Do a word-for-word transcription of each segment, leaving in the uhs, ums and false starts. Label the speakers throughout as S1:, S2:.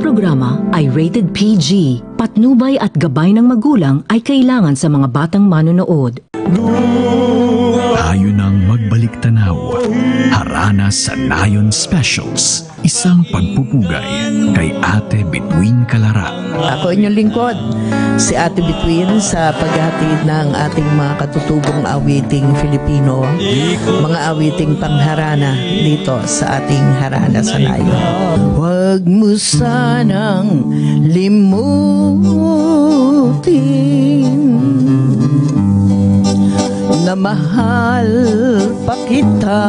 S1: programa ay rated P G. Patnubay at gabay ng magulang ay kailangan sa mga batang manonood.
S2: Tayo nang magbalik tanaw. Harana sa Nayon Specials. Isang pagpupugay kay Ate Bituin Calara.
S3: Ako inyong lingkod, si Ate Bituin, sa paghatid ng ating mga katutubong awiting Filipino, mga awiting pangharana dito sa ating Harana sa Nayon. Huwag mo sanang limutin na mahal pa kita.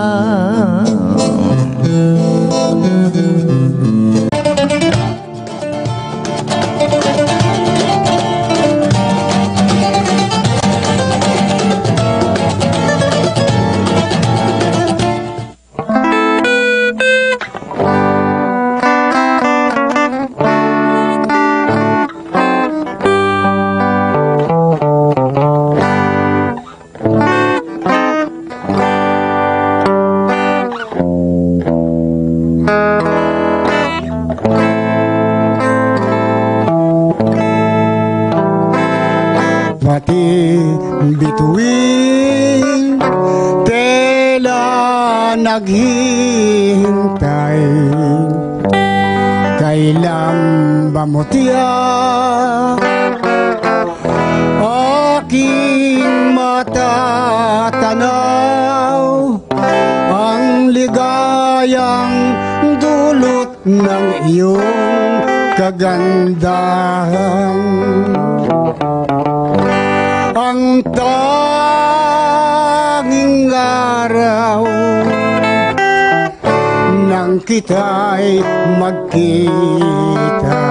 S4: Bituin, tela naghihintay, kailan ba mo tiyak aking matatanaw ang ligayang dulot ng iyong kagandahan. Ang tanging araw nang kita'y magkita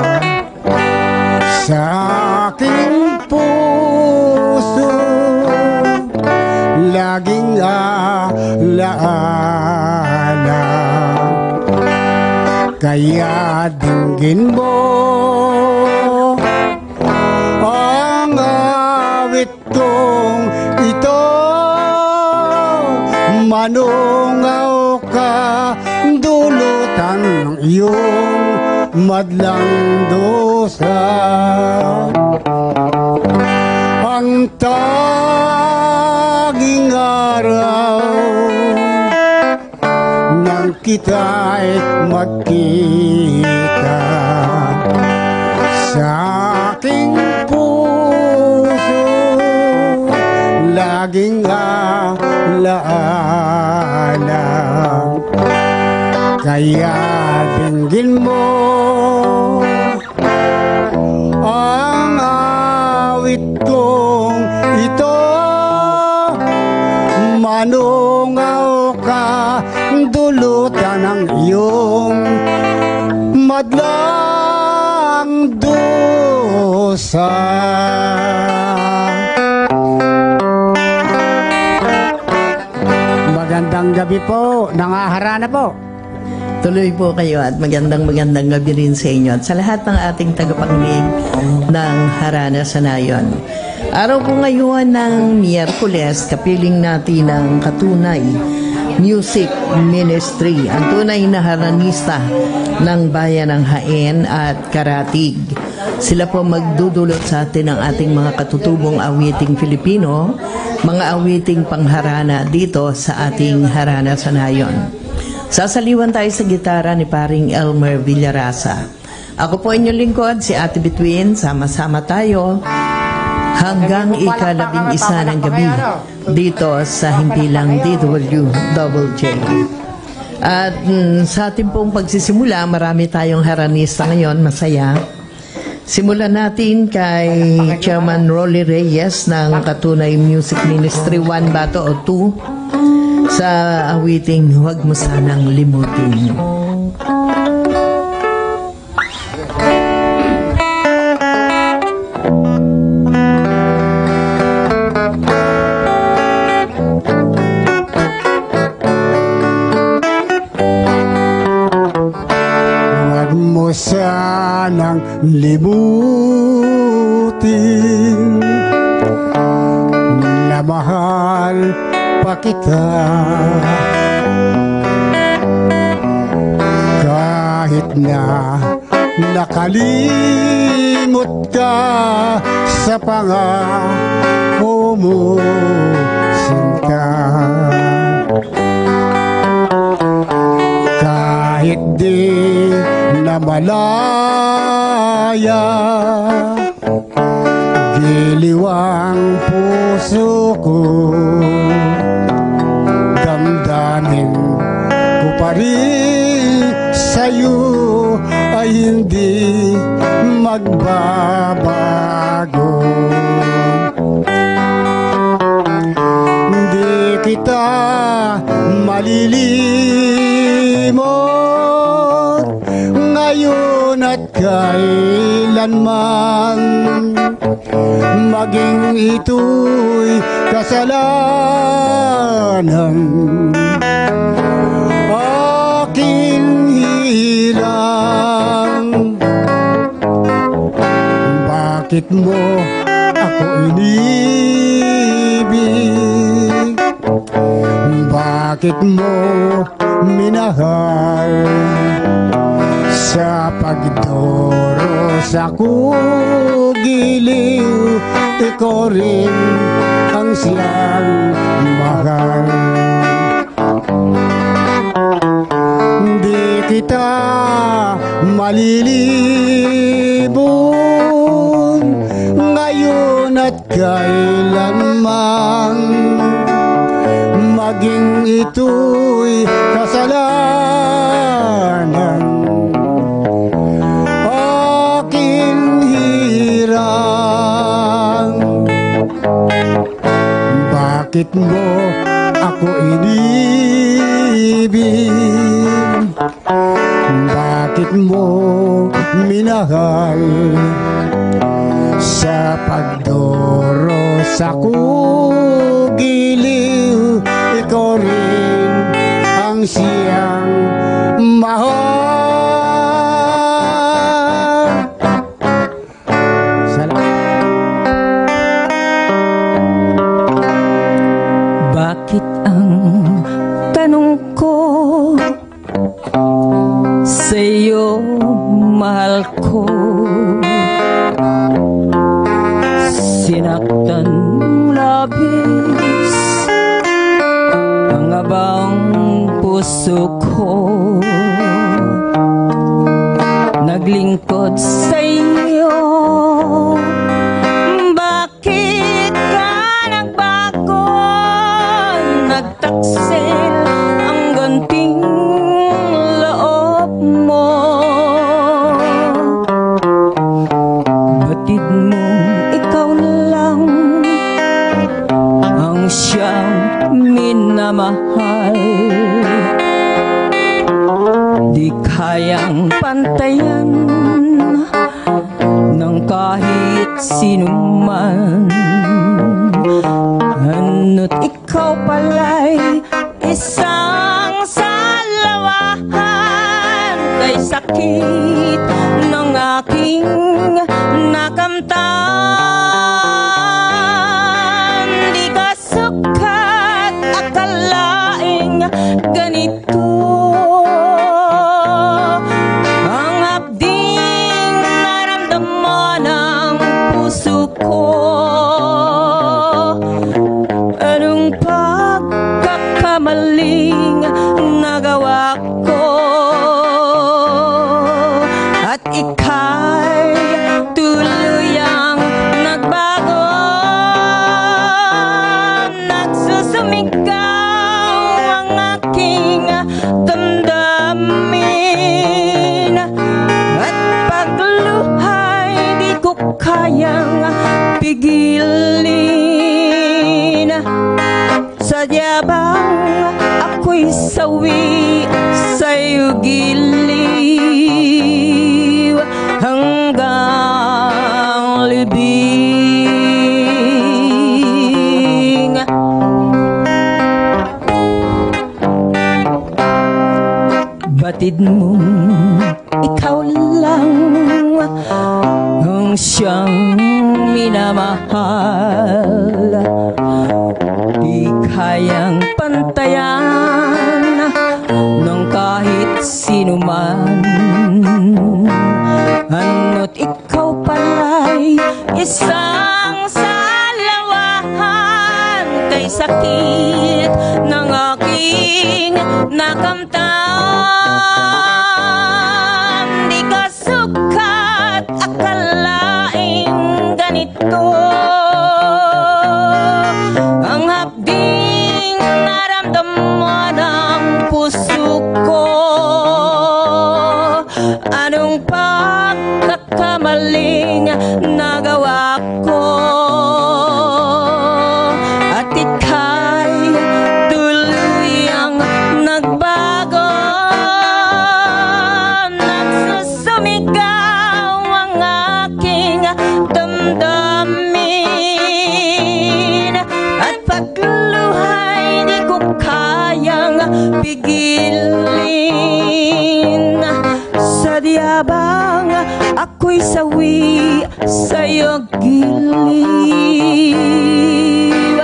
S4: sa aking puso, laging alaala. Kaya dinggin mo ang awit kong ito, manungaw ka dulutan ng iyong madlang dosa. Ang tanging araw nang kita'y magkita sa aking puso, laging alaala. Kaya dinggin mo ang awit kong ito, manungaw ka dulutan ng iyong madlang dosa. Magandang gabi po, nangaharana po.
S3: Tuloy po kayo at magandang magandang gabi rin sa inyo at sa lahat ng ating tagapangnig ng Harana sa Nayon. Araw po ngayon ng Miyerkules, kapiling natin ng Katunay Music Ministry, ang tunay na haranista ng bayan ng Hain at Karatig. Sila po magdudulot sa atin ng ating mga katutubong awiting Filipino, mga awiting pangharana dito sa ating Harana sa Nayon. Sasaliwan tayo sa gitara ni paring Elmer Villarasa. Ako po inyong lingkod, si Ate Bituin. Sama-sama tayo hanggang ikalabing isa ng gabi dito sa hindi lang D W Double J. At mm, sa ating pong pagsisimula, marami tayong haranista ngayon, masaya. Simulan natin kay Chairman Rolly Reyes ng Katunay Music Ministry, one ba to o two? Sa awiting Huwag Mo Sanang Limutin.
S4: Huwag mo sanang limutin na mahal pa kita, kahit na nakalimot ka sa pangako mo, sinta. Kahit di na malaya, giliw ang puso ko, damdamin ko pa rin sa'yo ay hindi magbabago. Hindi kita malilimot ngayon at kailanman, maging ito'y kasalanan, aking hirang. Bakit mo ako inibig? Bakit mo minahal? Sa pagdoros ako giliw, ikaw rin ang siyang mahal. Di kita malilibong ngayon at kailanman, maging ito'y kasalanan, aking hirang. Bakit mo ako inibig? Bakit mo minahal? Sa pagdoros ako giliw, ikaw rin ang siyang mahal. Salamat.
S1: Bakit ang tanong ko sa'yo, mahal ko, sinaktan labis ang abang puso ko, naglingkod sa'yo. Bakit ka nagbago? Nagtaksil ang ganting loob mo. Batid mong ikaw lang ang siyang minamahal. Di kayang pantayan ng kahit sino man, ano't ikaw pala'y isang salawahan kay sakit ng aking nakamtan. Di ka sukat akalaing ganito ang abding naramdaman ng puso ko. Anong pagkakamaling nagawa ko at ika'y tuluyang nagbago? Nagsusumigaw ang aking damdamin at pagluhay di ko kayang pigilin. Sadya bang ako'y sawi sa'yo giliw hanggang libing? Batid mong ikaw lang ang siyang minamahal. Di kayang pantayan ng kahit sino man,
S5: may sakit ng aking nakamtan. Di ka sukat akalaing ganito ang hapding naramdaman ng puso ko. Anong pagkakamaling nagawa ko at ika'y tuluyang nagbago? Nagsusumigaw ang aking damdamin at pagluhay di ko kayang pigilin. Sadya bang ako'y sawi sa'yo giliw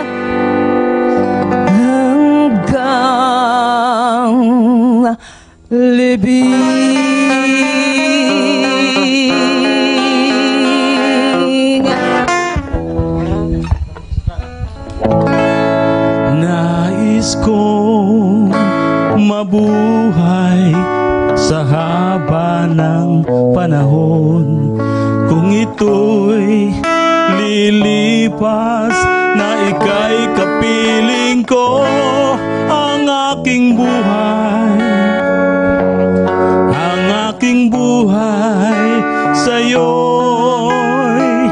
S5: hanggang libing.
S6: Nais kong mabuhay sa haba ng panahon, kung ito'y lilipas na ika'y kapiling ko. Ang aking buhay, ang aking buhay sa'yo'y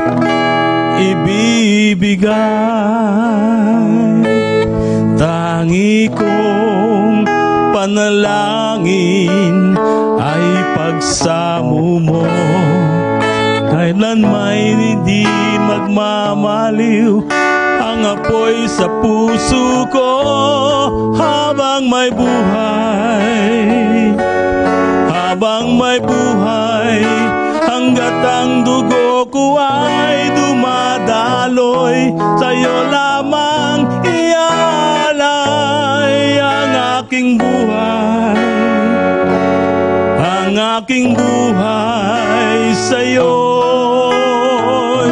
S6: ibibigay. Tangi kong panalangin ay pagsamo mo, kailan may hindi magmamaliw ang apoy sa puso ko. Habang may buhay, habang may buhay, hanggat ang dugo ko ay dumadaloy, sa'yo lamang iaalay ang aking buhay. Ang aking buhay sa'yo'y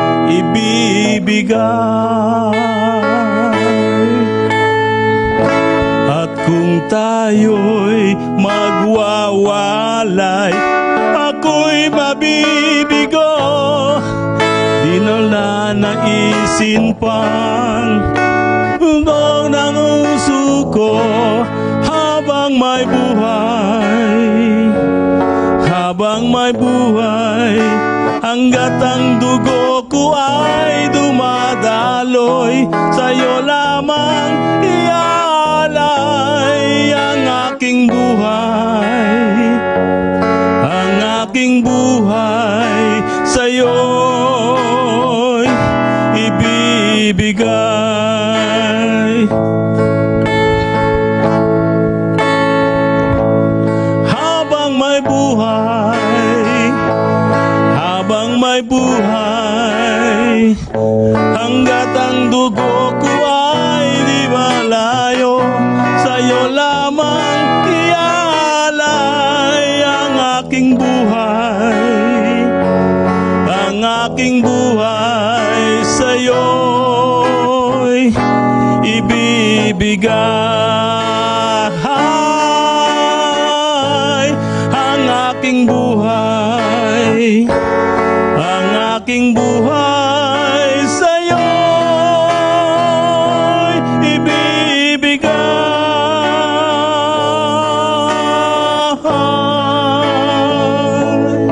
S6: ibibigay. At kung tayo'y magwawalay, ako'y mabibigo. Di na wala naisin pang hugong ng uso ko. Habang may buhay, habang may buhay, hanggat ang dugo ko ay dumadaloy, sa'yo lamang iaalay ang aking buhay. Ang aking buhay sa'yo'y ibibigay. Habang may buhay, habang may buhay, hanggat ang dugo ko ay di malayo, sa'yo lamang iaalay ang aking buhay. Ang aking buhay sa'yo'y ibibigay. Ang aking buhay, ang aking buhay sa'yo'y ibibigay.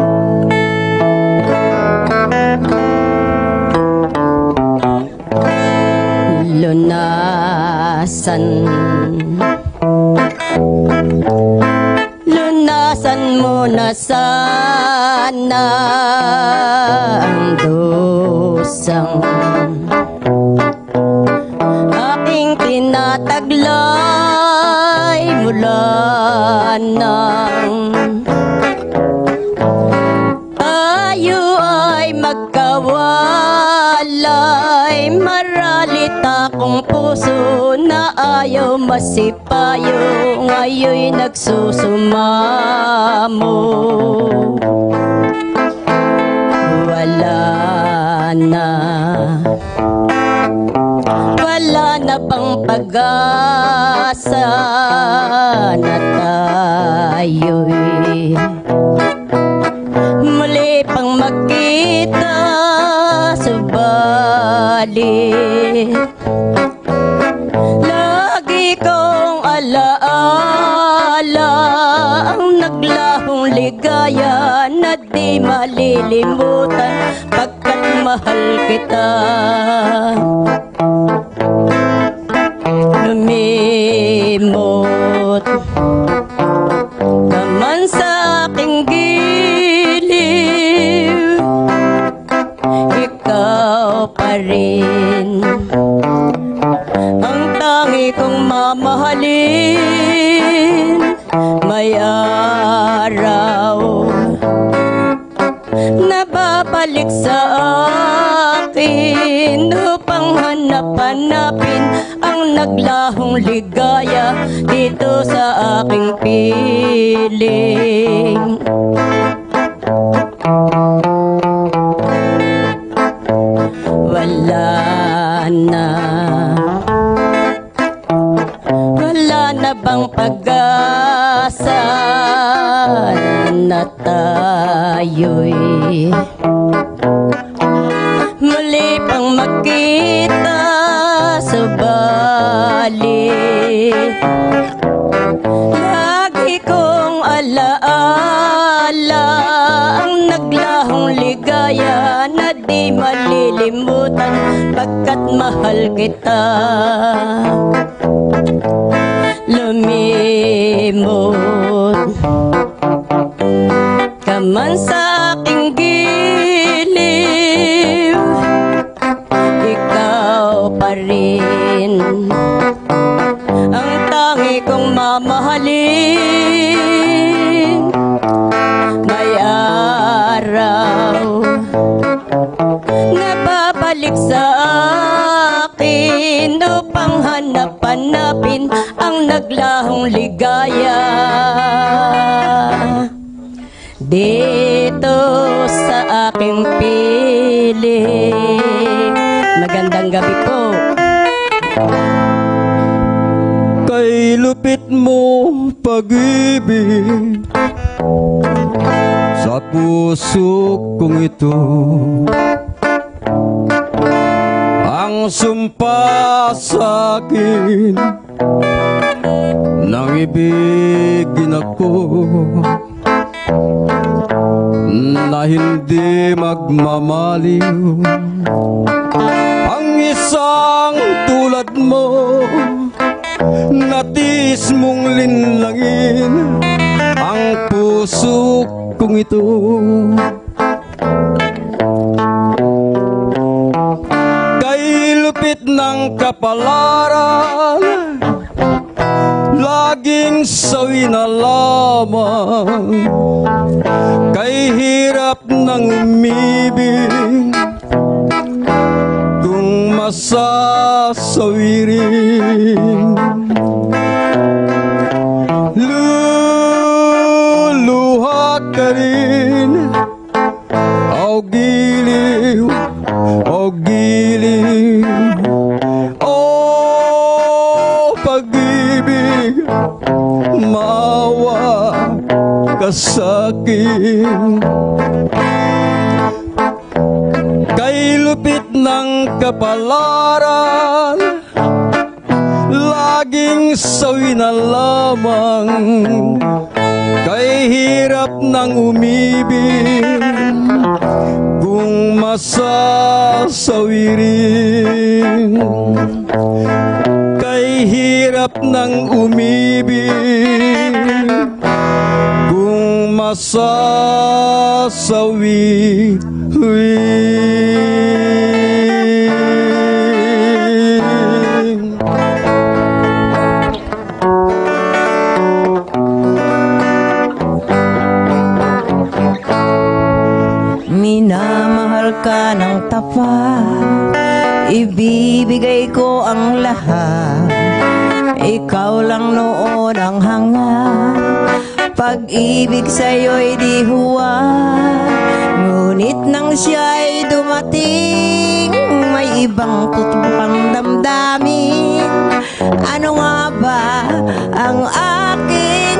S7: Lunasan, lunasan mo na sana ang dusang aking tinataglay mula nang tayo ay magkawalay. Maralit akong puso na ayaw masipayo, ngayon'y nagsusumamo. Wala na, Wala na bang pag-asa na tayo'y muli pang magkita, subalit lagi kong alaala ang naglahong ligaya na di malilimutan pagkat mahal kita. Lumimot naman sa aking giliw, ikaw pa rin ang tangi kong mamahalin. May araw na babalik sa akin upang hanap-hanapin ang naglahong ligaya dito sa aking piling. Wala na, wala na bang pag-asa na tayo'y muli pang magkita, subalit lagi kong alaala ang naglahong ligaya na di malilimutan pagkat mahal kita. Lumimot ka man sa aking giliw, ikaw pa rin ang tangi kong mamahalin. May araw na babalik sa akin upang hanap-hanapin ang naglahong ligaya dito sa aking piling. Magandang gabi po.
S6: Kay lupit mo pag-ibig sa puso kong ito, ang sumpa sa akin nang ibigin ako na hindi magmamaliw. Ang isang tulad mo natiis mong linlangin ang puso kong ito. Kay lupit ng kapalaran, laging sawi na lamang. Kay hirap ng umibig, kung masasawi rin. Luluha ka rin, o giliw, o giliw, o pag-ibig, maawa ka sa'kin. Kay lupit ng kapalaran, laging sawi na lamang. Kay hirap ng umibig, kung masasawi rin. Kay hirap ng umibig, kung masasawi rin.
S5: Minamahal ka ng tapat, ibibigay ko ang lahat. Ikaw lang noon ang hangat, pag-ibig sa'yo'y di huwag. Ngunit nang siya'y dumating, may di bang tutupang damdamin? Ano nga ba ang aking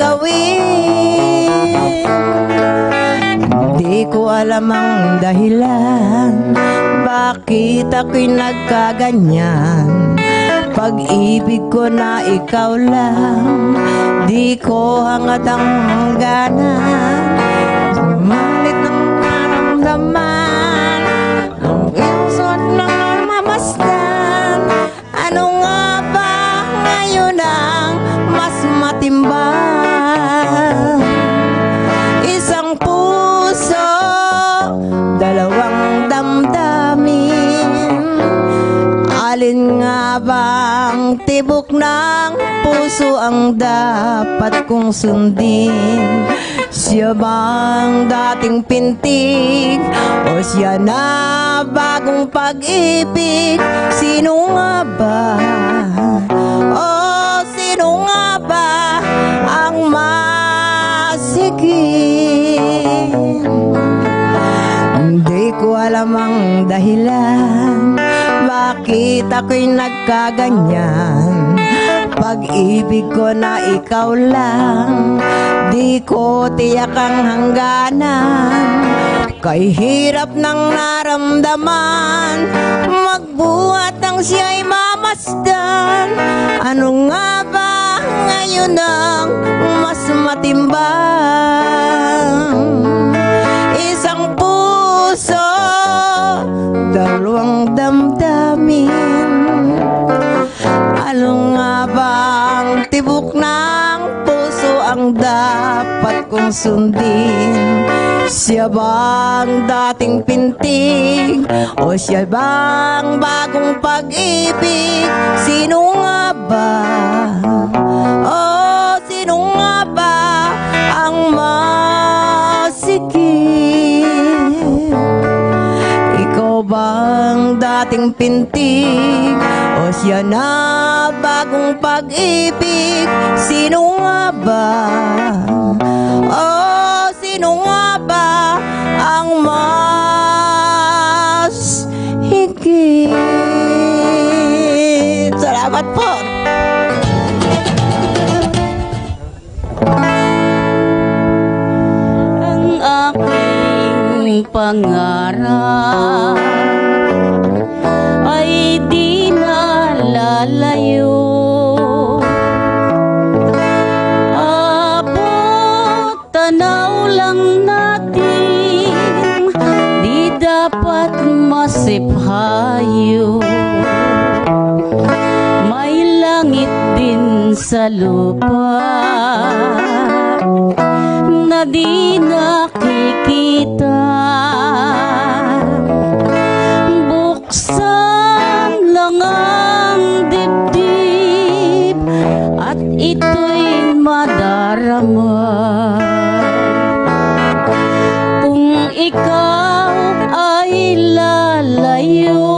S5: gagawin? Di ko alam ang dahilan bakit ako'y nagkaganyan. Pag-ibig ko na ikaw lang, di ko hangat ang hangganan. Sumalit ng naramdaman, ang isot ng mamasdan. Ano nga ba ngayon ang mas matimbang? Isang puso, dalawang damdamin. Alin nga bang tibok ng puso ang dapat kong sundin? Siya bang dating pintig o siya na bagong pag-ibig? Sino nga ba? O sino nga ba ang masigit? Hindi ko alam ang dahilan bakit ako'y nagkaganyan. Pag-ibig ko na ikaw lang, di ko tiyak ang hangganan. Kay hirap ng naramdaman, magbuhat ang siya'y mamasdan. Ano nga ba ngayon ang mas matimbang? Isang puso, dalawang damdamin. Ano nga bang tibok ng puso ang dapat kong sundin? Siya bang dating pintig o siya bang bagong pag-ibig? Sino nga ba? O sino nga ba ang masigit? Ikaw bang dating pintig o siya na bagong pag-ibig? Sino nga ba? O sino nga ba ang mas higit? Salamat po.
S7: Ang aking pangarap ay di na lalayo. Abot tanaw lang natin, di dapat masiphayo. May langit din sa lupa na di nakikita. Buksan lang ang dibdib at ito'y madarama. Kung ikaw ay lalayo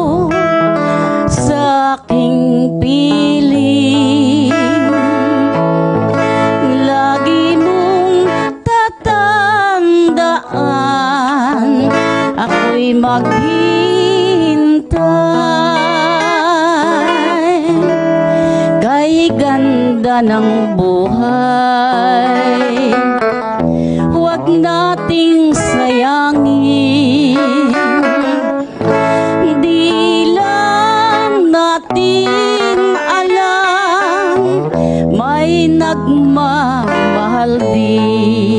S7: sa aking piling, lagi mong tatandaan ako'y maghintay. Kay ganda ng buhay, huwag nating sayangin. Di lang natin alam, may nagmamahal din.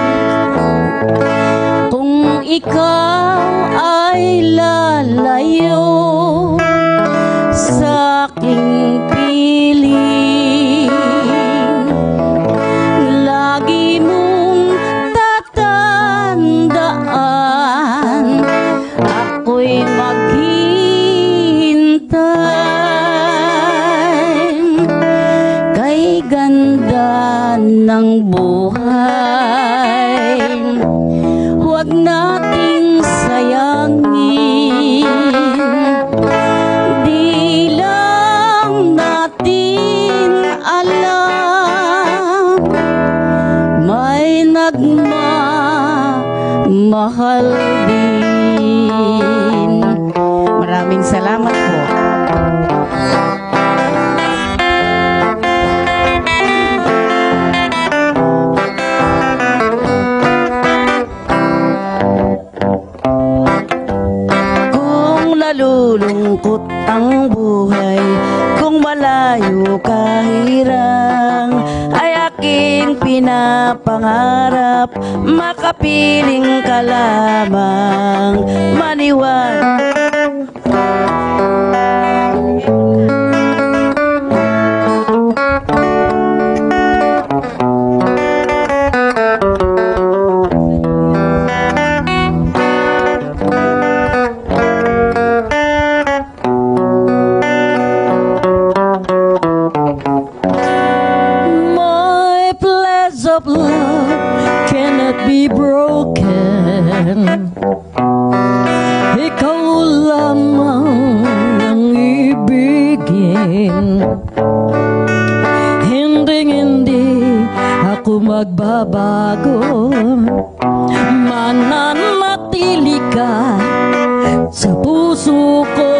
S7: Kung ikaw ay lalayo sa aking piling, lagi mong tatandaan ako'y maghintay. Kay ganda ng buhay, huwag nating sayangin. Di lang natin alam, may nagmamahal din. Maraming
S5: kung malayo kahirang ay aking pinapangarap, makapiling ka lamang maniwala. Of love cannot be broken. Ikaw lamang ang ibigin. Hindi-hindi ako magbabago. Mananatili ka sa puso ko.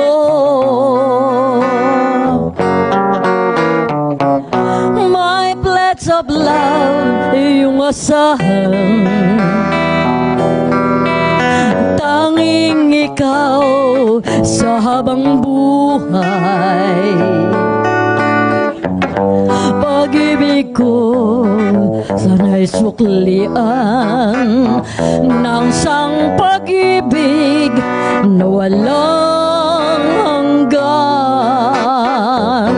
S5: My pledge of love, iyong asahan. Tanging ikaw sa habang buhay. Pag-ibig ko sana'y suklian ng sang pag-ibig na walang hanggan.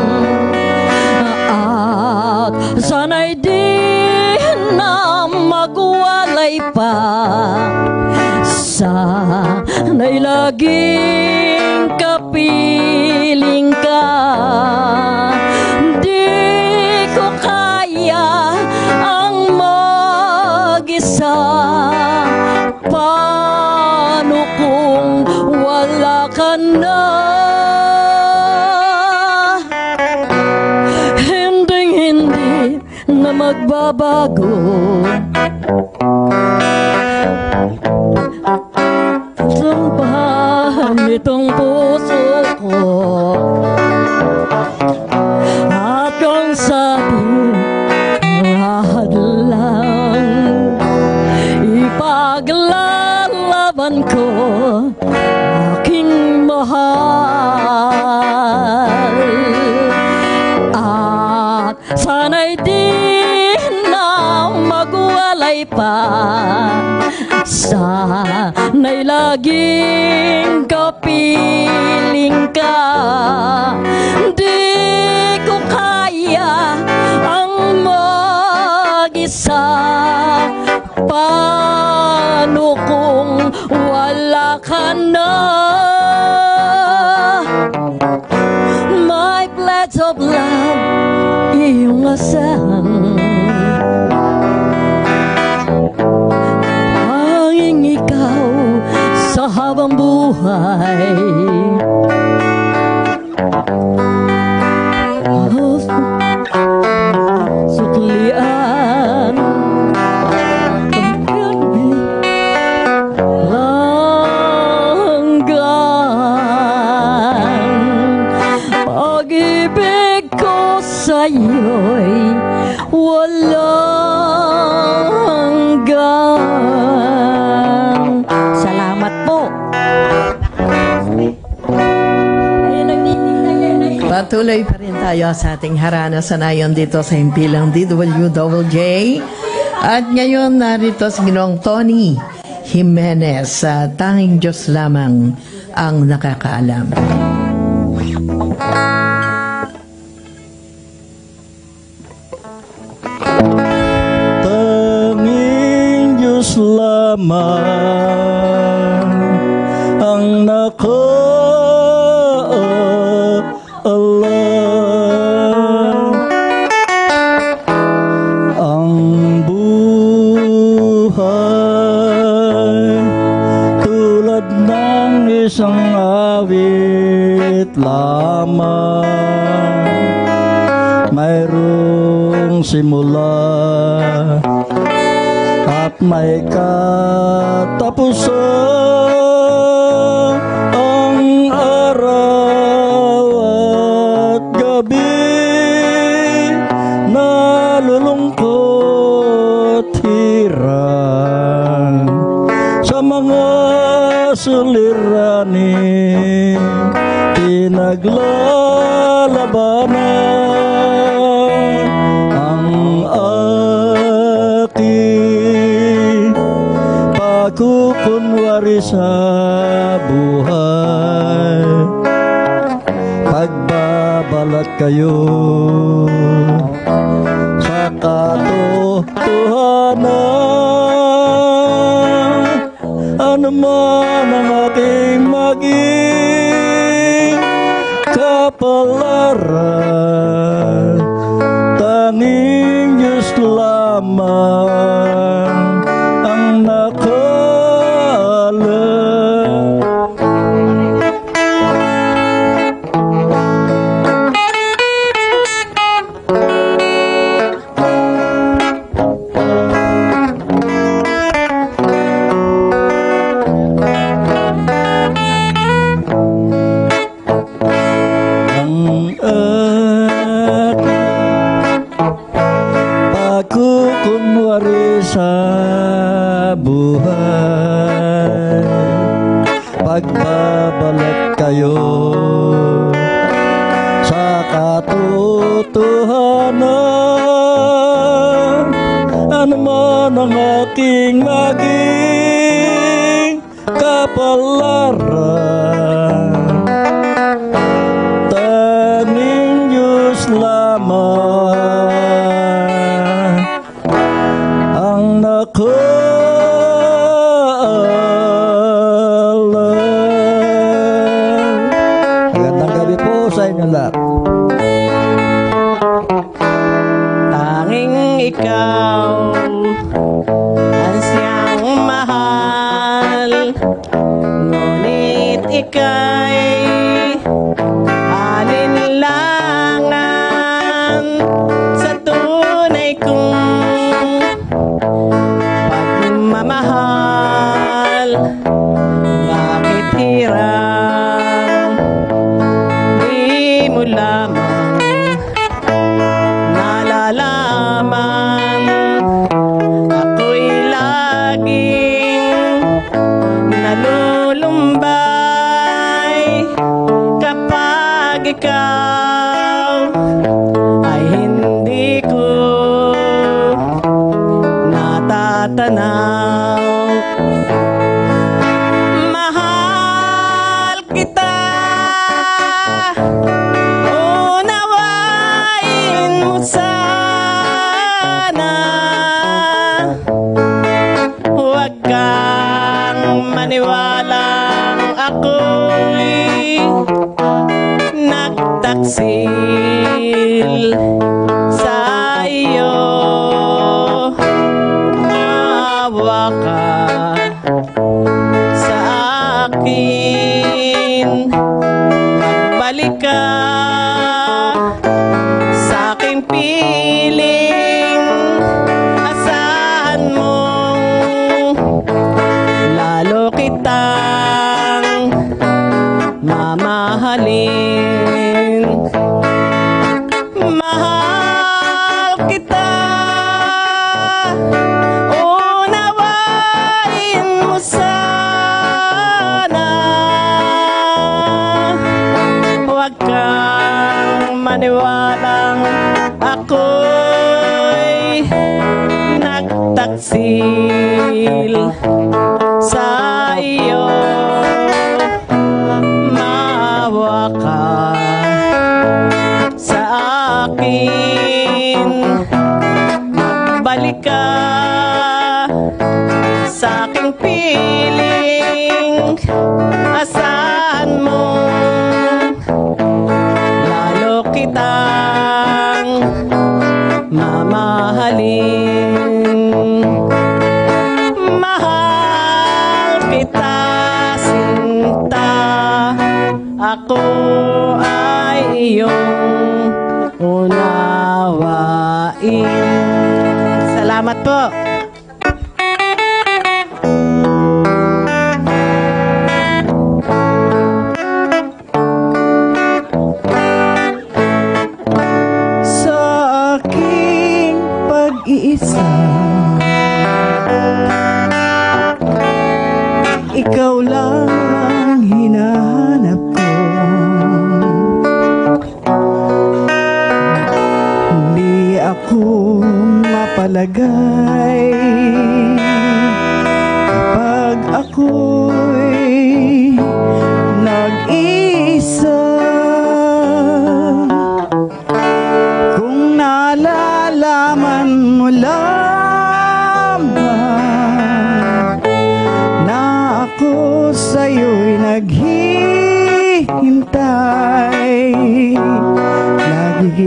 S5: At sana'y di na magwalay pa, sana'y laging kapiling ka. Di ko kaya ang mag-isa, paano kung wala ka na? Hindi na magbabago. Sampahan itong puso ko. At kung sabi mahadlang, ipaglalaban ko aking mahal. At sana'y di na magwalay pa, sana'y laging kapiling ka. Di ko kaya ang mag-isa, paano kung wala ka na? My pledge of love, iyong asahan. Hanging ikaw sa habang buhay. Oh, suklian langgan. Pag-ibig ko sa'yo'y walang hanggan. Salamat po.
S3: Patuloy pa rin tayo sa ating harana sa nayon dito sa himpilang D W J. At ngayon narito si Ginoong Tony Jimenez sa Tanging Diyos Lamang ang Nakakaalam.
S6: Tanging Diyos lamang ang nakaalam. Ang buhay tulad ng isang awit lamang, mayroong simula at may katapusan. Ang araw at gabi, nalulungkot hirang sa mga suliranin, pinaglalaban sa buhay, pagbabalat kayo sa katotohanan. Ano man ang aking maging kapalaran, tanging Diyos lamang ang nakaalam. Sa buhay, pagbabalat kayo sa katotohanan. Ano man ang aking maging kapalaran, tanging Diyos lamang ang nakaalam. Magandang gabi po sa inyo lahat.
S3: Tanging ikaw ang siyang mahal, ngunit ika'y alinlangan sa tunay kong pagmamahal. Bakit hirang di mo lamang nalalaman? Ako'y laging nalulumbay kapag ikaw ay hindi ko natatanaw. Mahal kita, unawain mo sana. Huwag kang maniwalang ako'y nagtaksil sa iyo. Maawa ka sa akin, magbalik ka sa aking piling. Asahan mong lalo kitang mamahalin. Mahal kita, unawain mo sana. Huwag kang maniwalang ako'y nagtaksil sa iyo. Maawa ka sa akin, magbalik ka sa aking piling. Asahan mo lalo kitang mamahalin. Mahal kita, sinta, ako ay iyong unawain. Salamat po.
S5: Sa aking pag-iisa, ikaw lang ang hinahanap ko. Hindi ako mapalagay kapag ako'y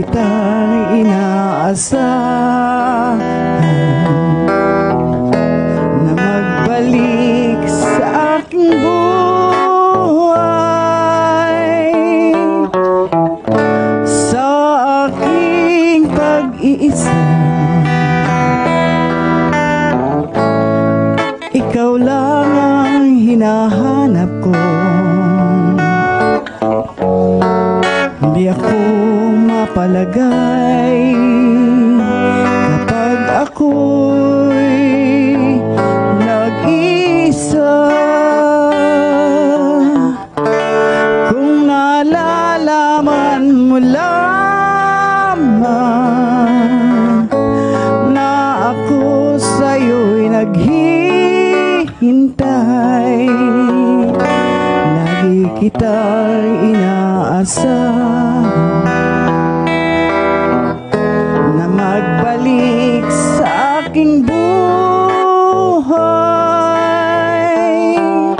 S6: kita inaasahan na magbalik sa aking buhay, sa aking pag-iisa. Ikaw lang ang hinahanap ko. Hindi ako mapalagay kapag ako'y nag-isa. Kung nalalaman mo lamang na ako sa'yo'y naghihintay, lagi kitang inaasahan na magbalik sa aking buhay,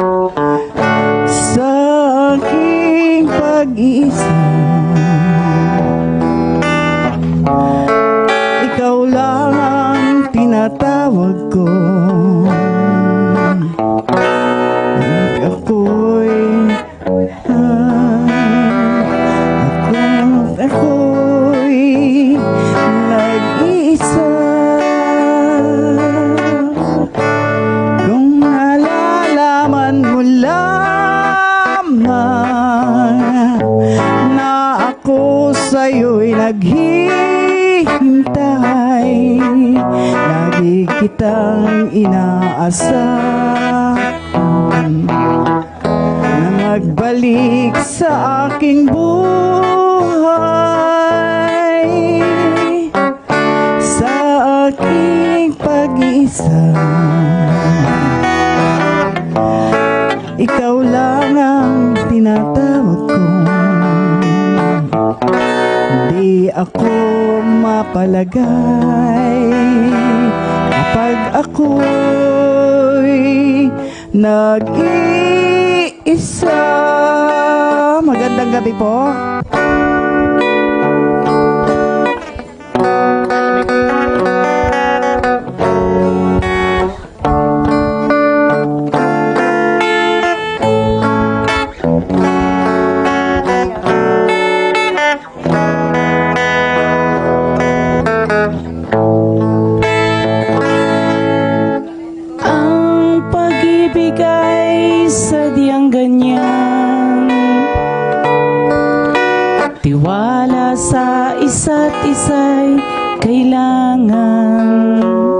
S6: sa aking pag-iisa. Ikaw lang ang tinatawag ko. Ako'y ako'y nag-iisa. Kung nalalaman mo lamang na ako sa'yo'y naghihintay, lagi kitang inaasahan na magbalik sa aking buhay, sa aking pag-iisa. Ikaw lang ang tinatawag ko. Di ako mapalagay kapag ako'y nag-iisa. Magandang gabi po.
S7: Ang pag-ibig ay sadyang ganyan, tiwala sa isa't isa'y kailangan.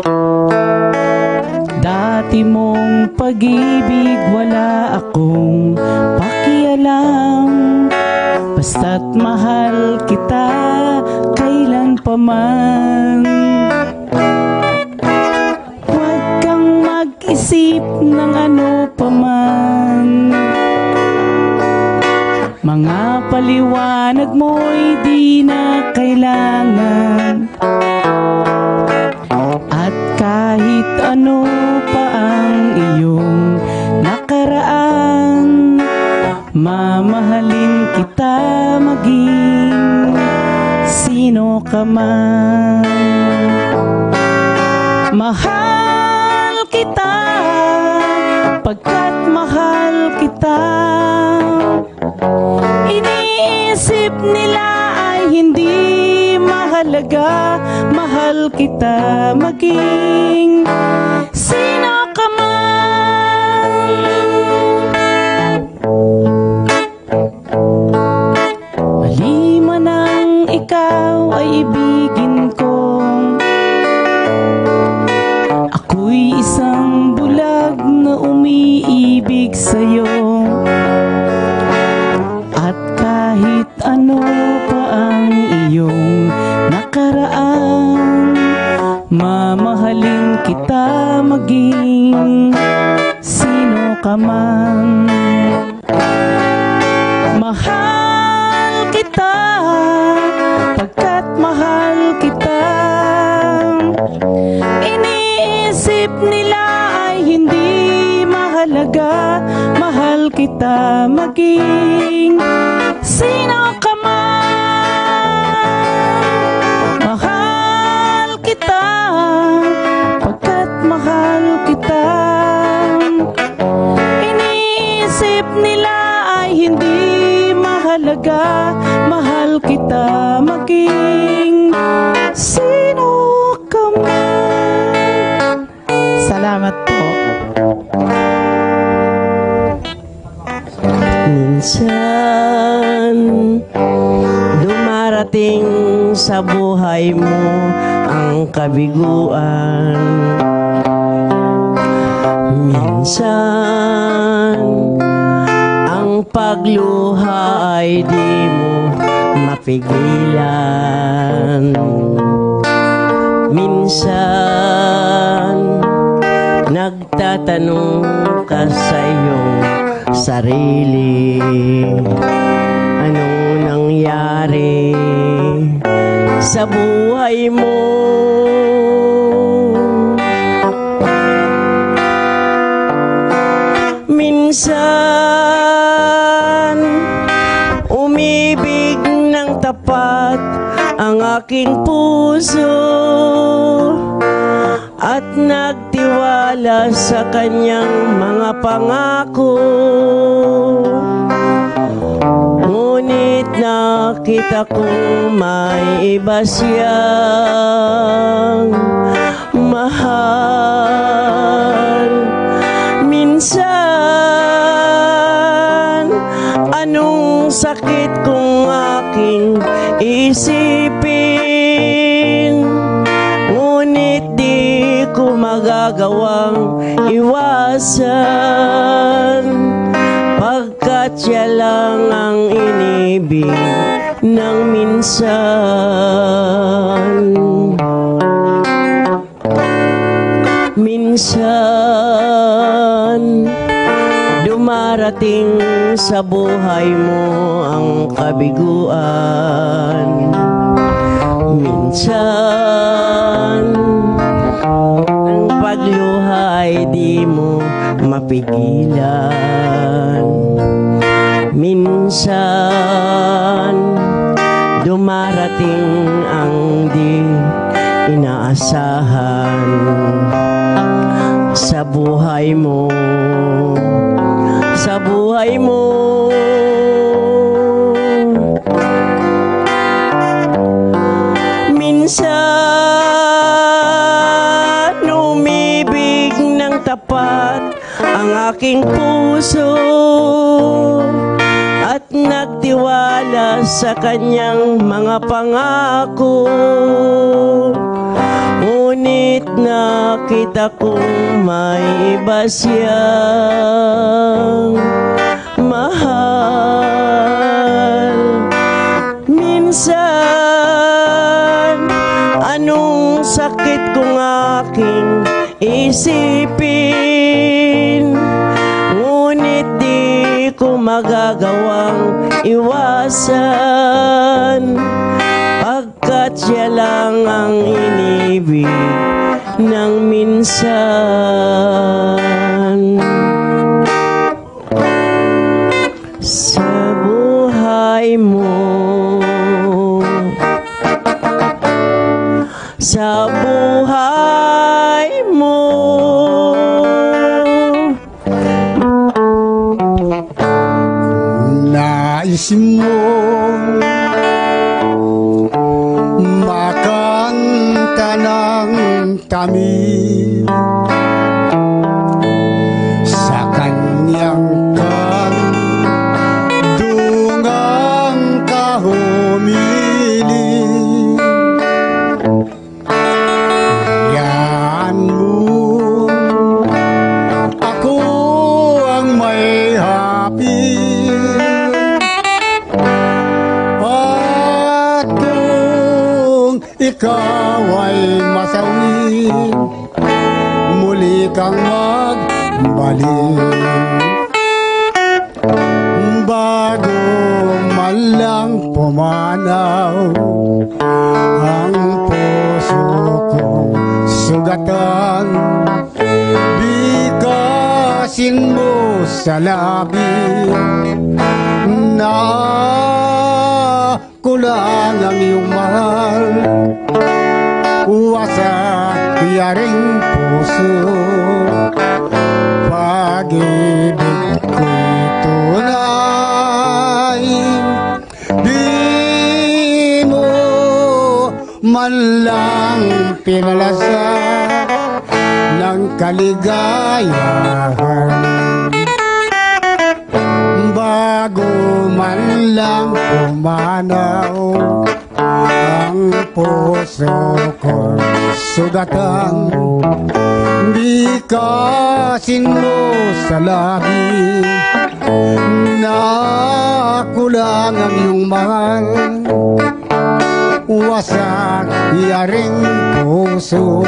S7: Dati mong pag-ibig wala akong pakialam, basta't mahal kita kailan pa man. Huwag kang mag-isip ng ano pa man, mga paliwanag mo'y di na kailangan. At kahit ano pa ang iyong nakaraan, mamahalin kita maging sino ka man. Mahal kita pagkat mahal kita. Iniisip nila ay hindi mahalaga, mahal kita maging sino ka man. Maliman ang ikaw ay ibigin ko, ako'y isang bulag na umiibig sa'yo. At kahit ano pa ang iyong nakaraan, mamahalin kita maging sino ka man. Mahal kita pagkat mahal kita. Iniisip nila ay hindi mahalaga, mahal kita maging sino ka man. maging sino ka man. Salamat po.
S5: Minsan dumarating sa buhay mo ang kabiguan. Minsan ang pagluha ay di mo mapigilan. Minsan nagtatanong ka sa iyong sarili, anong nangyari sa buhay mo? Minsan umibig ng tapat ang aking puso at nagtiwala sa kanyang mga pangako. Ngunit nakita kong may iba siyang mahal. Minsan anong sakit kung aking isipin, ngunit di ko magagawang iwasan, pagkat siya lang ang inibig ng minsan. Minsan dumarating sa buhay mo ang kabiguan. Minsan ang pagluha ay di mo mapigilan. Minsan dumarating ang di inaasahan sa buhay mo, sa buhay mo. Minsan umibig ng tapat ang aking puso at nagtiwala sa kanyang mga pangako. Ngunit nakita kong may iba siyang mahal. Minsan anong sakit kung aking isipin, ngunit di ko magagawang iwasan, pagkat siya lang ang inibig ng minsan. Sa buhay mo, sa buhay mo,
S4: nais mo makanta ng tamis sa kanyang kandungang kahumiling. Yan mo ako ang may hapit, at kung ikaw ay masawi, muli kang magbalik. Bago man lang pumanaw ang puso kong sugatan, bigkasin mo sa labi na ako lang ang iyong mahal. Wasak yaring puso, pag-ibig ko'y tunay. Di mo man lang pinalasa ng kaligayahan, bago man lang pumanaw ang puso ko'y sugatan. Di kasin mo sa labi na kulang ang iyong mahal, wasak iyaring puso,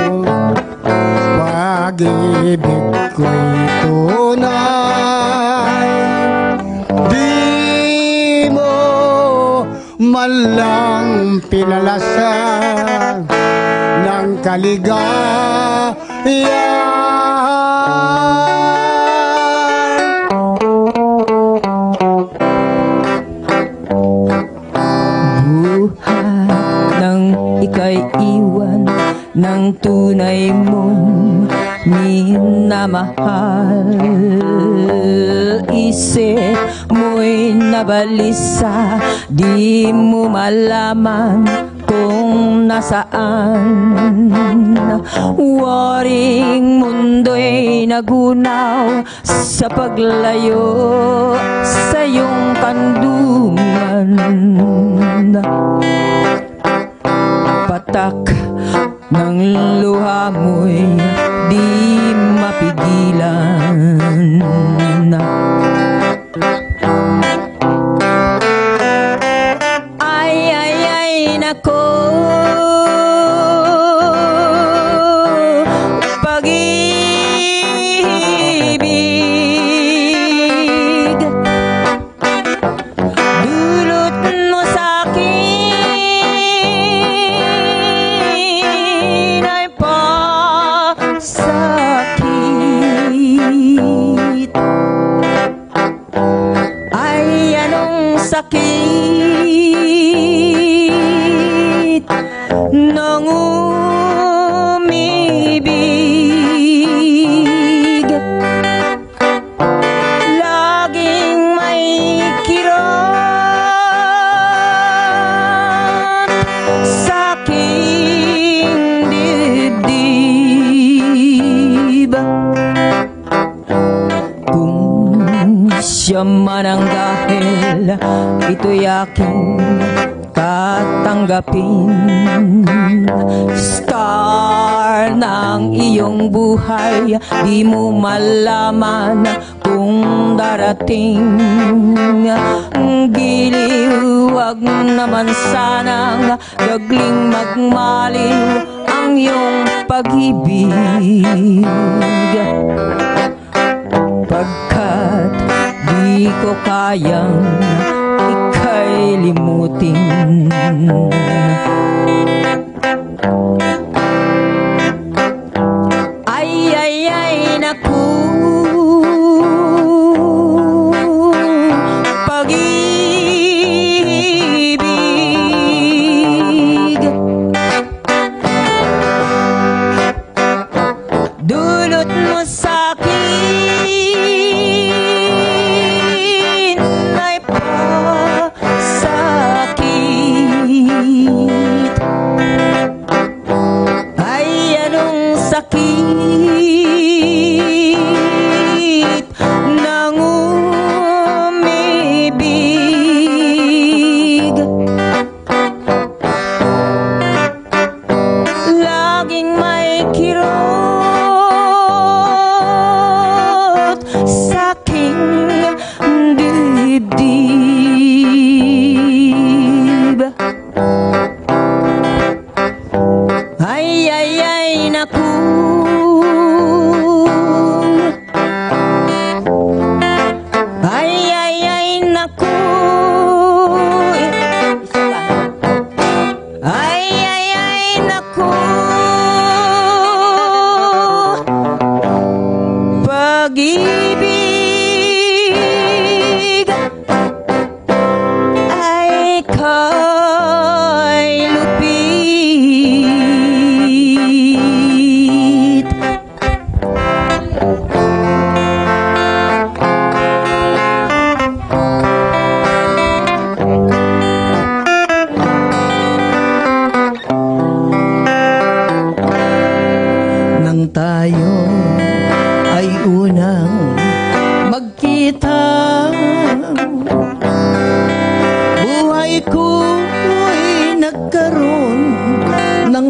S4: pag-ibig ko'y tunay. Di mo man lang pinalasa ng kaligayahan.
S5: Ika'y iwan ng tunay mong minamahal. Isip mo'y nabalisa, di mo malaman kung nasaan. Waring mundo'y nagunaw sa paglayo sa iyong kandungan. Patak ng luha mo'y di mapigilan. Ay, ay, ay, nako, pag-ibig, dulot mo sa'kin ay pasakit. Ay, anong sakit ng umibig, laging may kirot sa aking dibdib. Kung siya man ang dahil, ito'y aking tatanggapin. Star ng iyong buhay, di mo malaman kung darating. Giliw, wag naman sanang gagling magmaliw ang iyong pag-ibig, pagkat di ko kayang ika'y limutin. Ay, ay, ay, naku, pag-ibig, dulot mo sa'kin ay pasakit.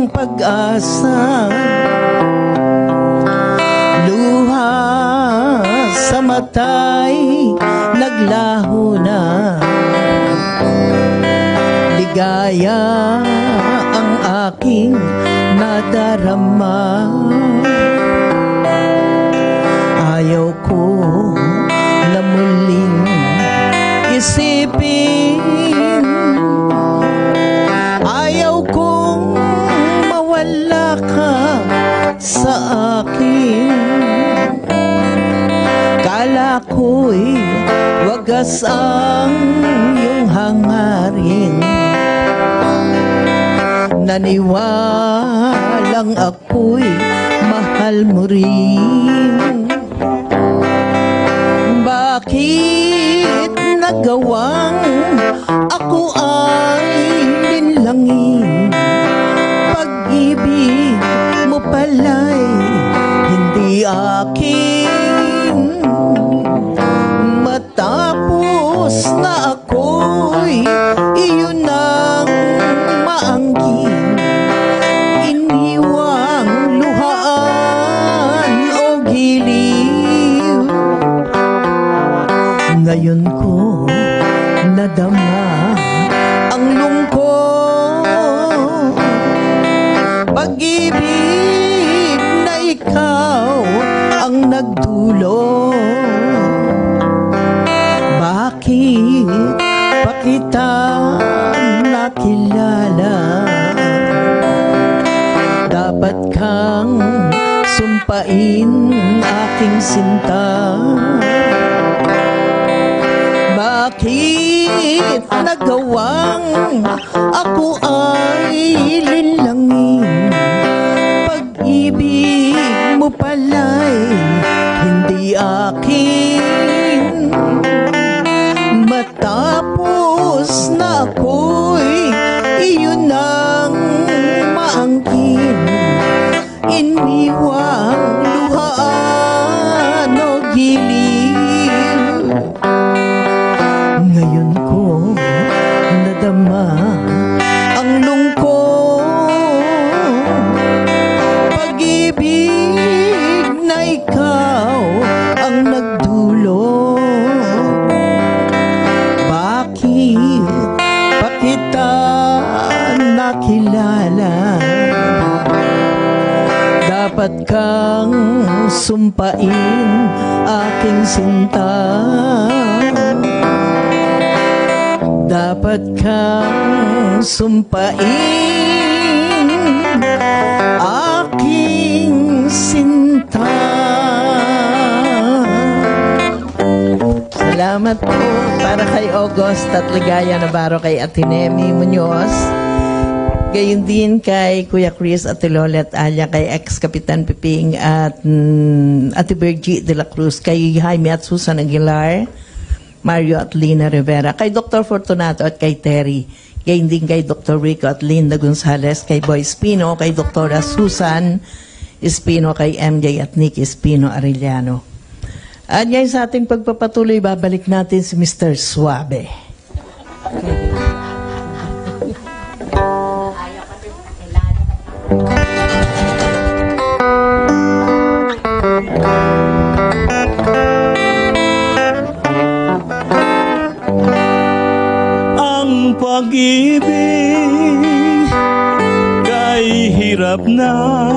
S3: pag-asa, luha sa mata'y naglaho na, ligaya ang aking nadarama. Ayaw ko na muling isipin, ayaw kong mawala ka sa akin. Kala ko'y wagas ang iyong hangarin, naniwalang ako'y mahal mo rin. Bakit nagawang ako ay linlangin? Pag-ibig mo pala'y hindi akin. Matapos na ako'y iyon ang maangkin, iniwang luhaan o giliw. Ngayon ko nadama ang lungkot, pag-ibig na ikaw ang nagdulot. Bakit pa kita nakilala? Dapat kang sumpain aking sinta. Bakit nagawang ako ay linlangin? Pag-ibig mo pala'y hindi akin. Matapos na ako'y iyon ang maangkin, iniwang luhaan o giliw. Ngayon ko nadama ang lungkot, pag-ibig na ikaw ang nagdulot. Bakit pa kita nakilala? Dapat kang sumpain aking sinta. Dapat kang sumpain aking sinta. Salamat po para kay August at Ligaya Navarro, kay Atinemi Muñoz. Gayon din kay Kuya Chris at Lola at Alia, kay ex-Kapitan Piping at mm, Ate Virgie de la Cruz, kay Jaime at Susan Aguilar, Mario at Lina Rivera, kay Doctor Fortunato at kay Terry. Gayon din kay Doctor Rico at Linda Gonzalez, kay Boy Espino, kay Doktora Susan Espino, kay M J at Nicky Espino Arellano. At ngayon sa ating pagpapatuloy, babalik natin si Mister Suabe.
S8: Ang pag-ibig kay hirap na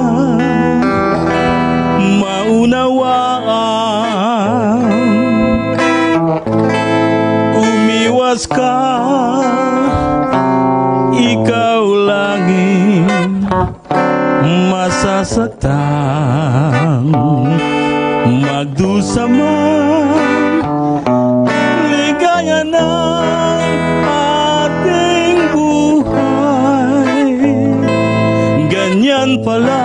S8: maunawaan. Umiwas ka, ikaw laging masasaktan. Magdusa man, ligaya ng ating buhay. Ganyan pala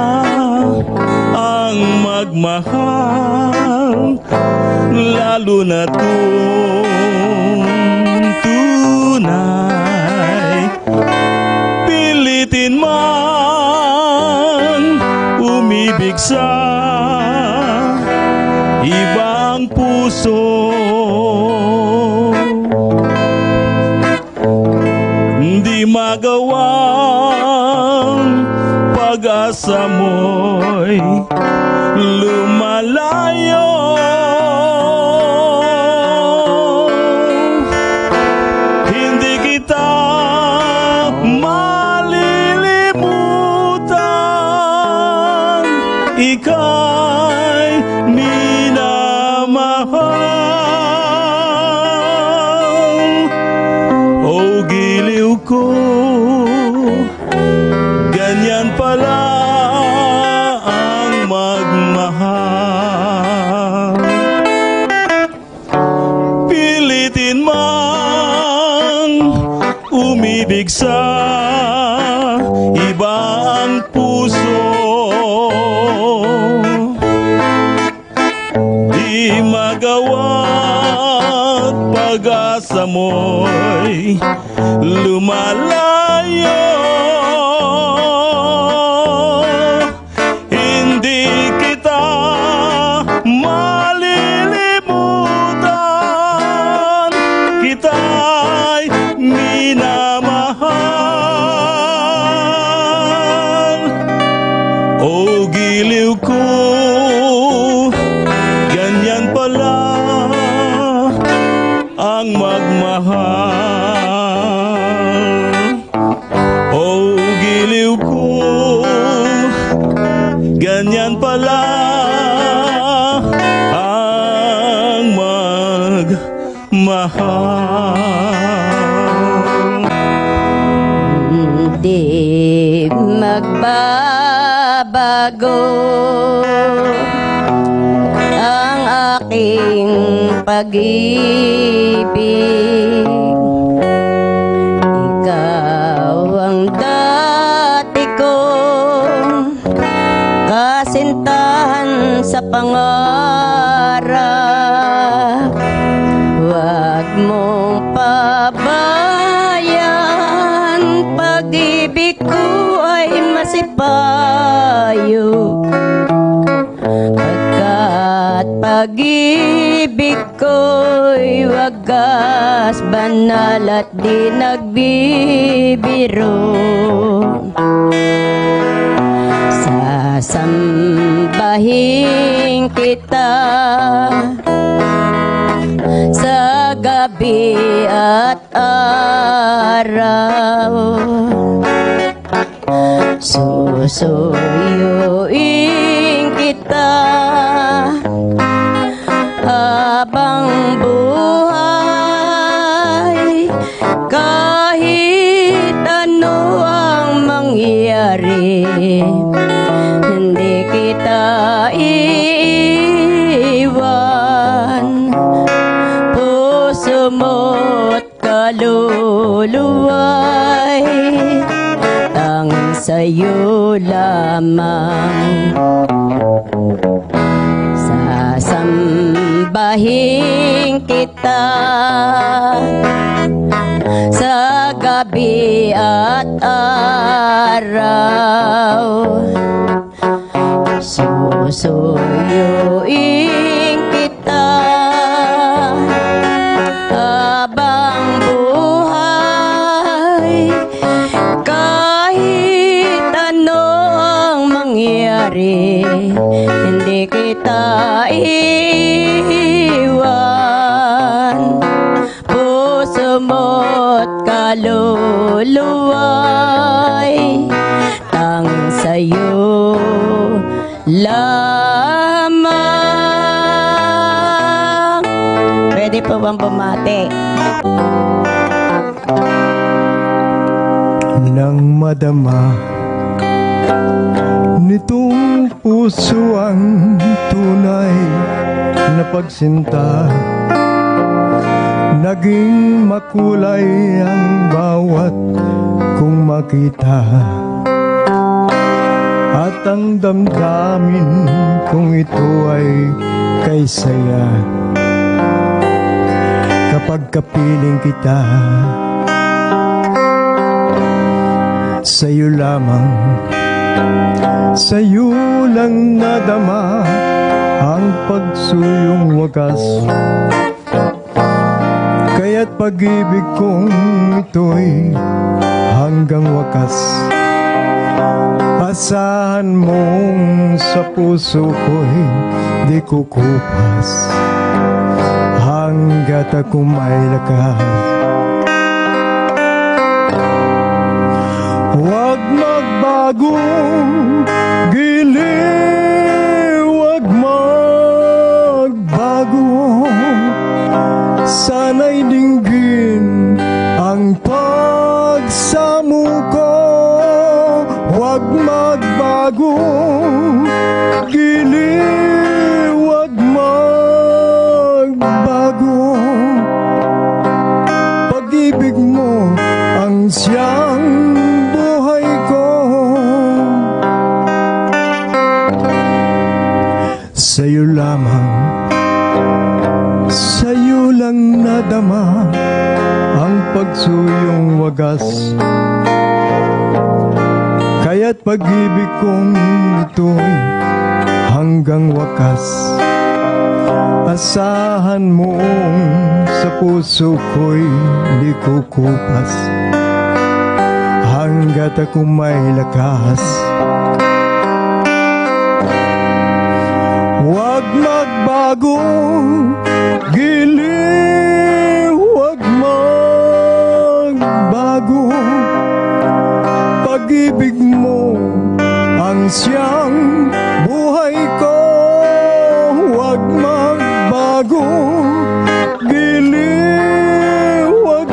S8: ang magmahal, lalo na kung tunay. Pilitin man umibig sa ibang puso, di magawang pag-asa mo'y lumalayo. Hindi kita malilimutan, ika'y minamahal. O giliw ko, ganyan pala ang magmahal. Pilitin mang umibig sa ibang puso, di magawa't pag-asa mo'y lumalayo. Hindi kita malilimutan, kita'y minamahal. O giliw ko, ganyan pala ang magmahal. O giliw ko, ganyan pala ang magmahal.
S5: Di magbabago ang aking pag-ibig. Ikaw ang dati kong kasintahan sa pangarap. Huwag mong pabayan, pag-ibig ko ay masipayo. Pagkat pag-ibig ko'y wagas, banal at di nagbibiro. Sasambahin kita sa gabi at araw. Susuyuin kita habang buhay, kahit ano ang mangyari. Hindi kita iiwan, puso mo't kaluluwa'y tanging sa'yo lamang. Sasambahin kita sa gabi at araw. Susuyuin kita habang buhay, kahit ano ang mangyari. Hindi kita iiwan, puso mo't kaluluwa'y tanging sa'yo lamang. Pwede po bang bumati?
S6: Nang madama nitong puso ang tunay na pagsinta, naging makulay ang bawat kong makita. At ang damdamin kung ito ay kay saya, kapag kapiling kita, sa'yo lamang, sa'yo lang nadama ang pagsuyong wagas. Kaya't pag-ibig kong ito'y hanggang wakas. Asahan mong sa puso ko'y di kukupas hanggat ako may lakas. Huwag magbago, giliw, huwag magbago. Sana'y dinggin ang pagsamo ko. Huwag magbago, giliw, huwag magbago. Pag-ibig mo ang siyang buhay ko. Sa'yo lamang, sa'yo lang nadama ang pagsuyong wagas. Kaya't pag-ibig kong ito'y hanggang wakas. Asahan mong sa puso ko'y di kukupas hanggat ako may lakas. Huwag magbago, giliw, huwag magbago. Pag-ibig mo ang siyang buhay ko. Huwag magbago, giliw, huwag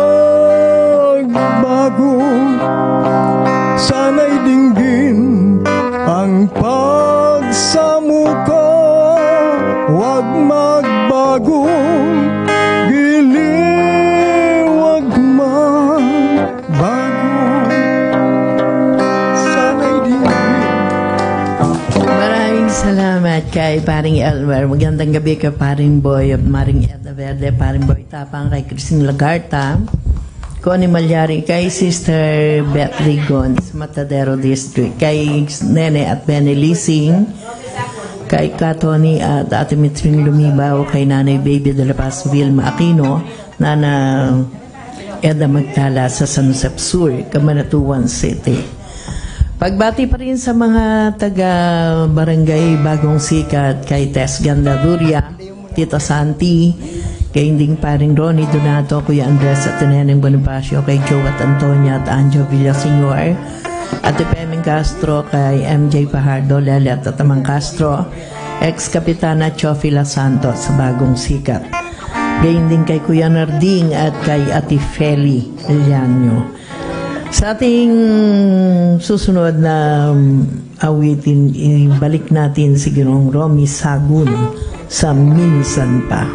S6: magbago. Sana'y dinggin ang pagsamo ko. Huwag magbago, giliw, huwag magbago.
S3: Salamat kay Paring Elmer. Magandang gabi kay Paring Boy, Maring Edna Verde, Paring Boy Tapang, kay Christine Lagarta, Connie Malyari, kay Sister Beth Ligon sa Matadero District, kay Nene at Benny Lising, kay Katoni at Ate Mitring Lumibaw, kay Nanay Baby de la Paz Vilma Aquino, Nana Edna Magtala sa San Josep Sur, Cabanatuan City. Pagbati pa rin sa mga taga-barangay Bagong Sikat, kay Tess Gandaduria, Tita Santi, kay Inding Paring Ronnie Donato, Kuya Andres at Neneng Bonifacio, kay Joe at Antonia at Anjo Villaseñor, Ate Peming Castro, kay M J Pajardo, Lele at Tatamang Castro, ex-kapitana Chofila Santos sa Bagong Sikat. Gayon din kay Kuya Narding at kay Ate Feli Lianyo. Sa ating susunod na um, awitin, ibalik natin si Ginoong Romy Sagun sa Minsan Pa.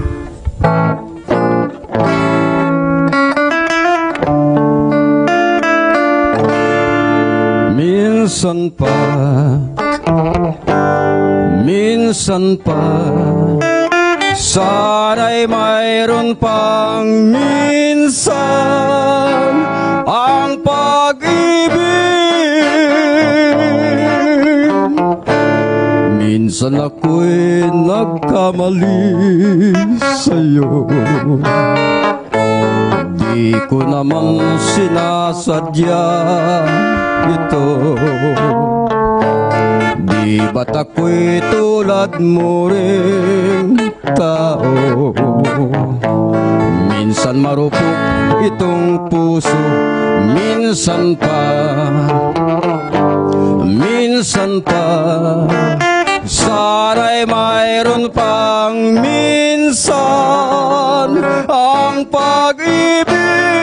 S9: Minsan pa, minsan pa, sana'y mayroon pang minsan ang pag-ibig. Minsan ako'y nagkamali sa'yo, di ko naman sinasadya ito. Di ba't ako'y tulad mo rin tao? Minsan marupok itong puso, minsan pa, minsan pa, sana'y mayroon pang minsan ang pag-ibig.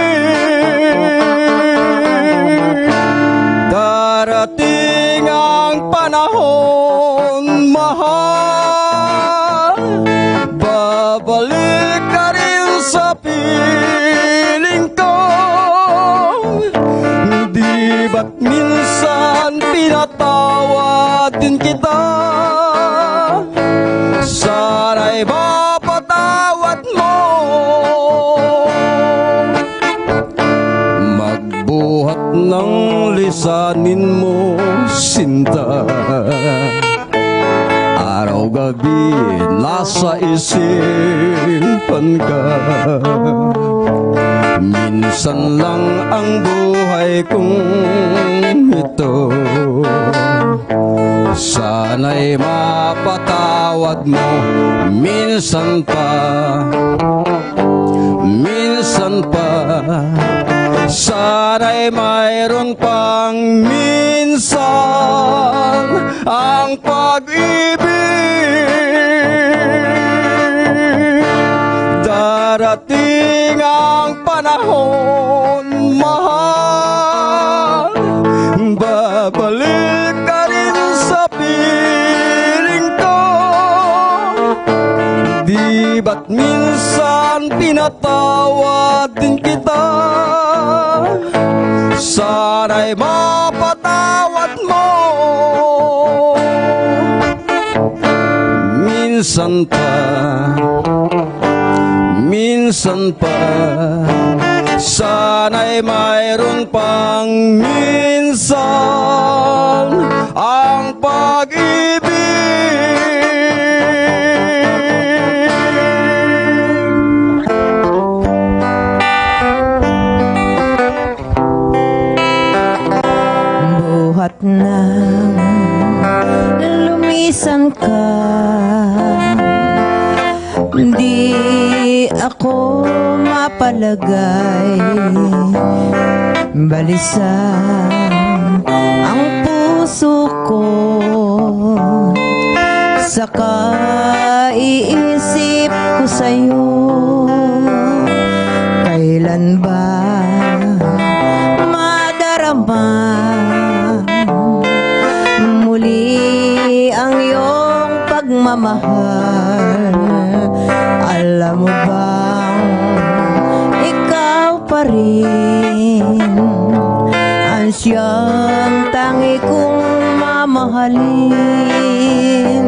S9: Darating ang panahon, mahal, babalik ka rin sa piling ko. Di ba't minsan pinatawad din kita? Sana'y mapatawad mo. Magbuhat ng lisanin mo, sinta. Araw-gabi nasa isipan ka. Minsan lang ang buhay kong ito. mo. Minsan pa, minsan pa, sana'y mayroon pang minsan ang pag-ibig. Darating ang panahon, mahal, babalik ka rin sa piling ko. Di ba't minsan pinatawad din kita? Sana'y mapatawad mo. Minsan pa, minsan pa, sana'y mayroon pang minsan ang pag-ibig.
S5: Buhat nang lumisan ka, di ako mapalagay. Balisa ang puso ko, saka iisip ko sa'yo. Kailan ba madarama muli ang iyong pagmamahal? Alam mo bang ikaw pa rin ang siyang tangi kong mamahalin?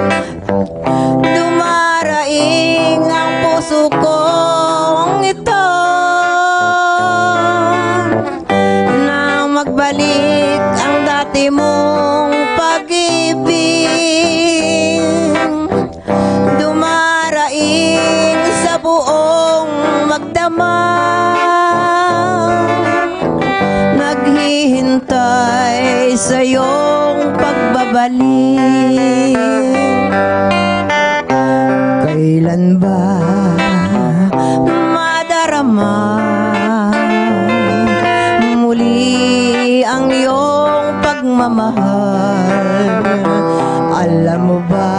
S5: Dumaraing ang puso kong ito nang magbalik ang dati mong pag-ibig. Dumaraing sa buong magdamag, naghihintay sa iyong pagbabalik. Kailan ba madarama muli ang iyong pagmamahal? Alam mo ba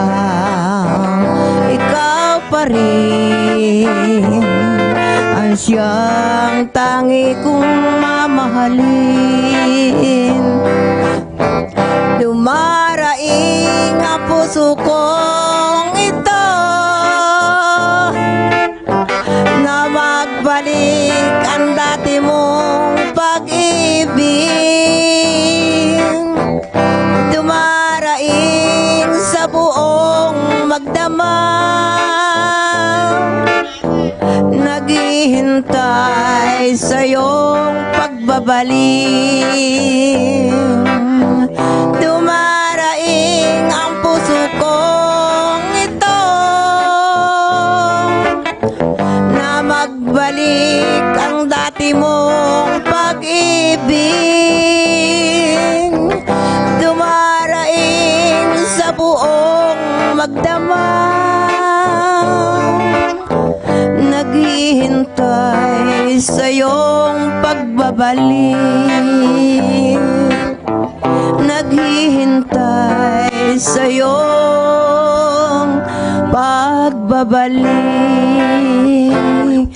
S5: ikaw pa rin ang siyang tangi kong mamahalin? Dumaraing ang puso kong ito na magbalik ang dati mong pag-ibig. Dumaraing sa buong magdamag, naghihintay sa iyong pagbabalik. Dumaraing ang puso kong ito na magbalik ang dati mong pag-ibig. Dumaraing sa buong magdamag, naghihintay sa iyong pagbabalik. Naghihintay sa iyong pagbabalik.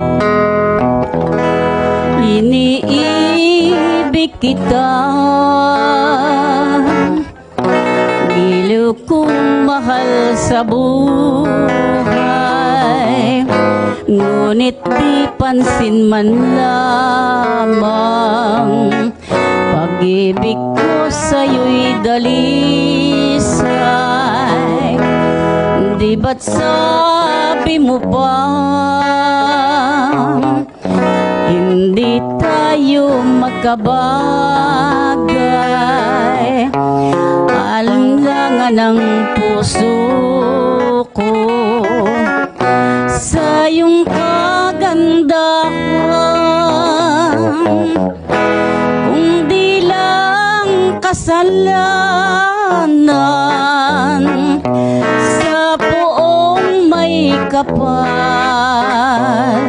S5: Iniibig kita, giliw kong mahal sa buhay, ngunit di pansin man lamang. Pag-ibig ko sa'yo'y dalisay, di ba't sabi mo pa hindi tayo magkabagay? Alangan ang puso ko sa iyong kagandahan. Kung di lang kasalanan sa kapal.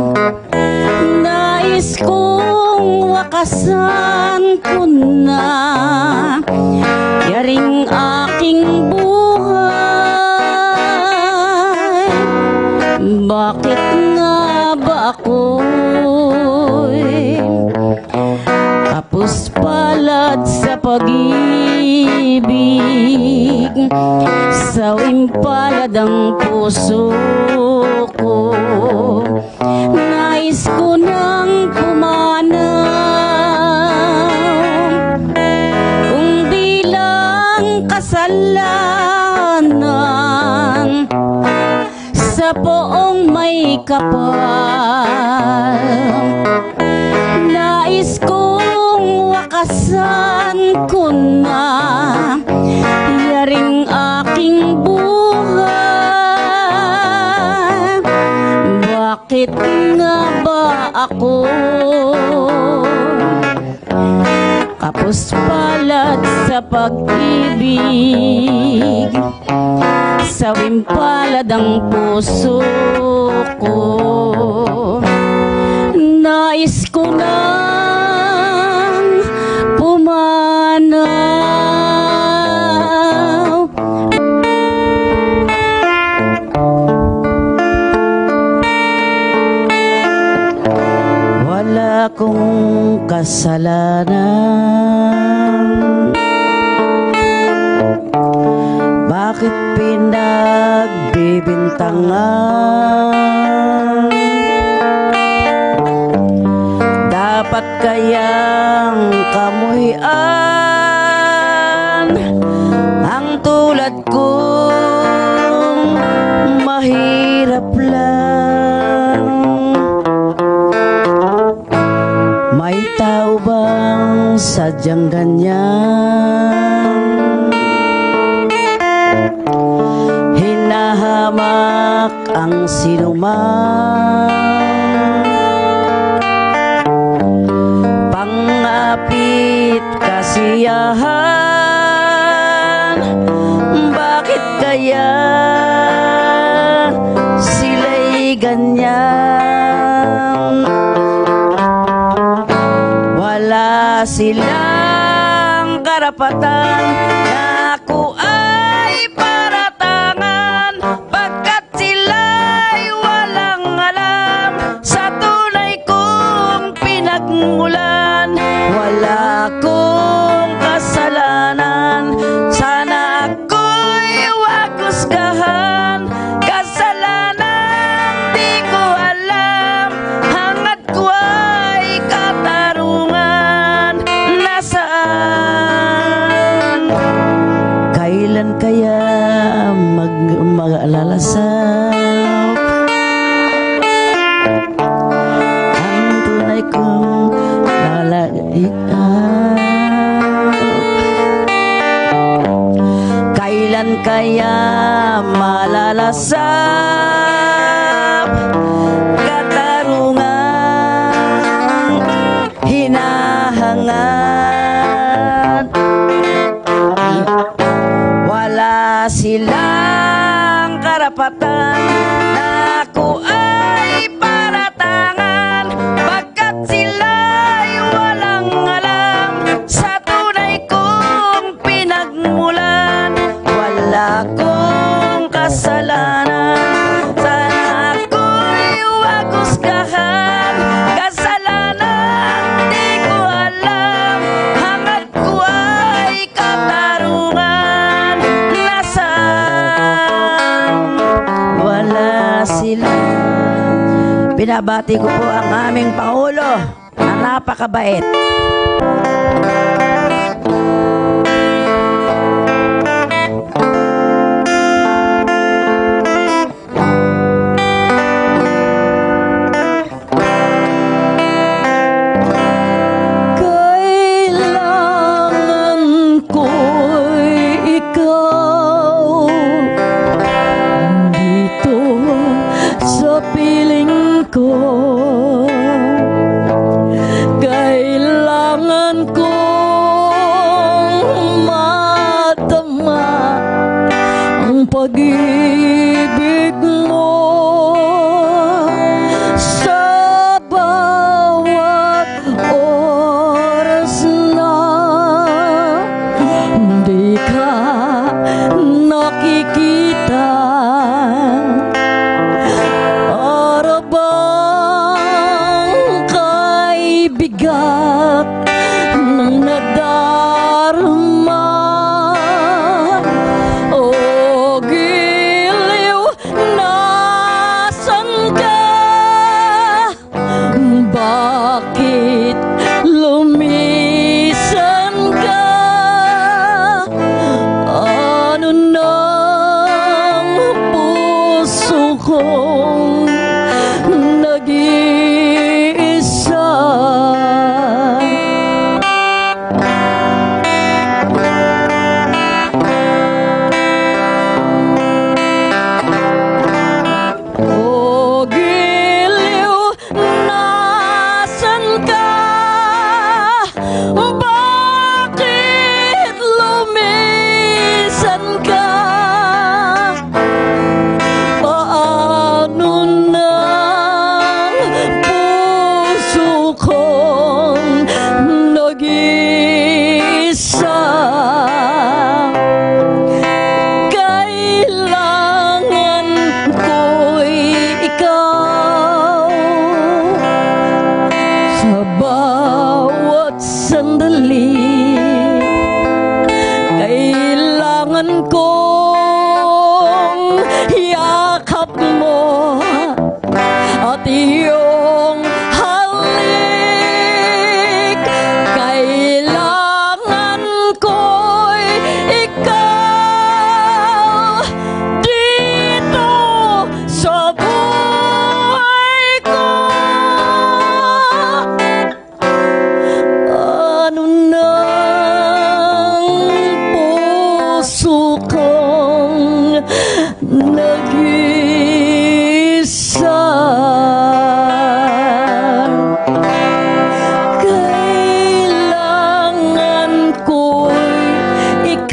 S5: Nais kong wakasan ko na yaring aking buhay. Bakit nga ba ako'y kapos palad sa pag-ibig? Sawing palad ang puso ko. Nais ko nang pumanaw, kung di lang kasalanan sa poong may kapal. Nais kong wakasan ko na yaring aking buhay. Bakit nga ba ako kapos palad sa pag-ibig? Sawing palad ang puso ko. Nais ko nang pumanaw. Wala kong kasalanan, bakit pinagbibintangan? Dapat kayang kamuhian ang tulad kong mahirap lang? May tao bang sadyang ganyan? Hinahamak ang sinuman, pangapit kasiyahan. Bakit kaya sila'y ganyan? Wala silang karapatan na ako ay paratangan, pagkat sila'y walang alam sa tunay kong pinagmulan. Wala akong kasalanan, sana ako'y wag husgahan. Kasalanan di ko alam, hangad ko ay katarungan. Nasaan? Kailan kaya mag mag-alalasap ang tunay kong nalaiap? Kailan kaya malalasap katarungan hinahangad? Wala silang karapatan na ako ay paratangan, pagkat sila'y walang alam sa tunay kong pinagmulan. Wala akong kasalanan, sana ako'y wag husgahan. Kasalanan di ko alam, hangad ko ay katarungan. Nasaan? Wala sila. Binabati ko po ang aming Pangulo na napakabait. Kailangan ko'y ikaw dito sa piling ko. Kailangan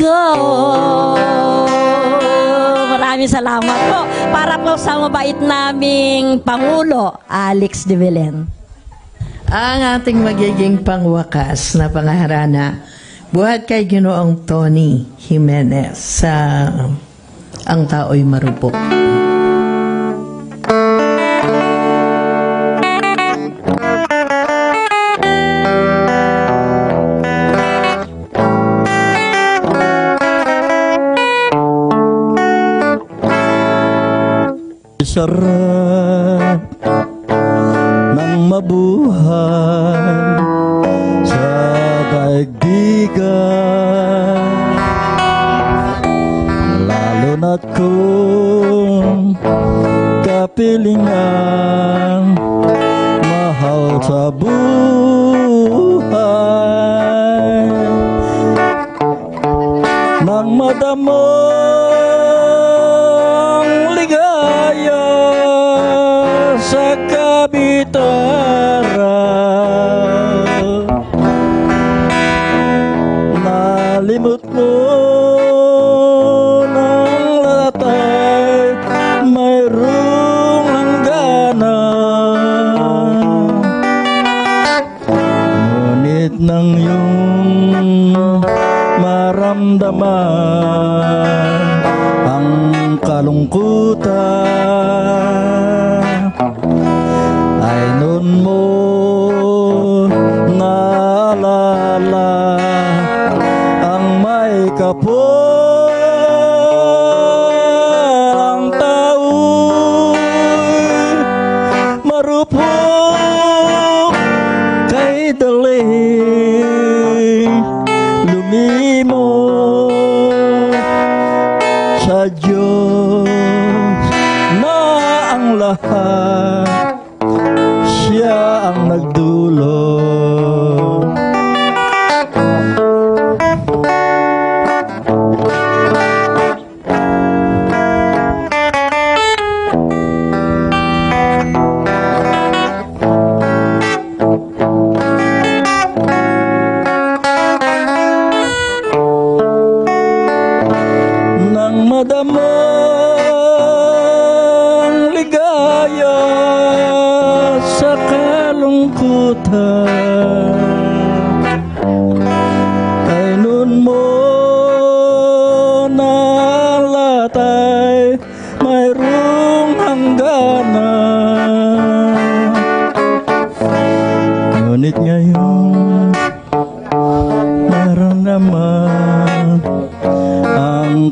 S5: ko. Maraming salamat po. Para po sa mabait naming Pangulo, Alex de Belen.
S3: Ang ating magiging pangwakas na pangaharana, buhat kay Ginoong Tony Jimenez sa Ang Tao'y Marupok.
S9: Sarap ng mabuhay sa daigdigan, lalo na't kung kapilingan mahal sa buhay. Nang madamo sa kabitaran, nalimot mo ng latay, mayroong hangganan. Ngunit nang iyong maramdaman ang kalungkutan, ay nun mo naalala ang may kapulang tao'y marupok kay daling lumimot sa Diyos na ang lahat siya ang nagdulot. Nang madamang ligaya sa kalungkutan, ay nun mo nalatay, mayroong hangganan. Ngunit ngayon naramdaman ang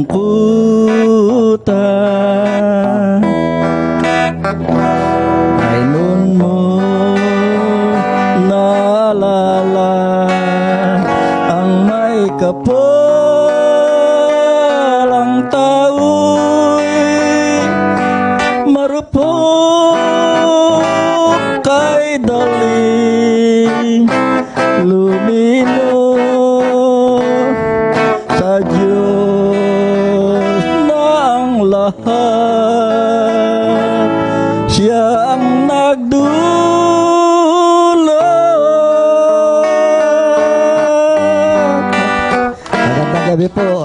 S9: kalungkutan, ay nun mo naalala ang may kapulang tao'y marupok kay daling lumino sa Diyos na ang lahat siya ang nagdulot. Magandang gabi po.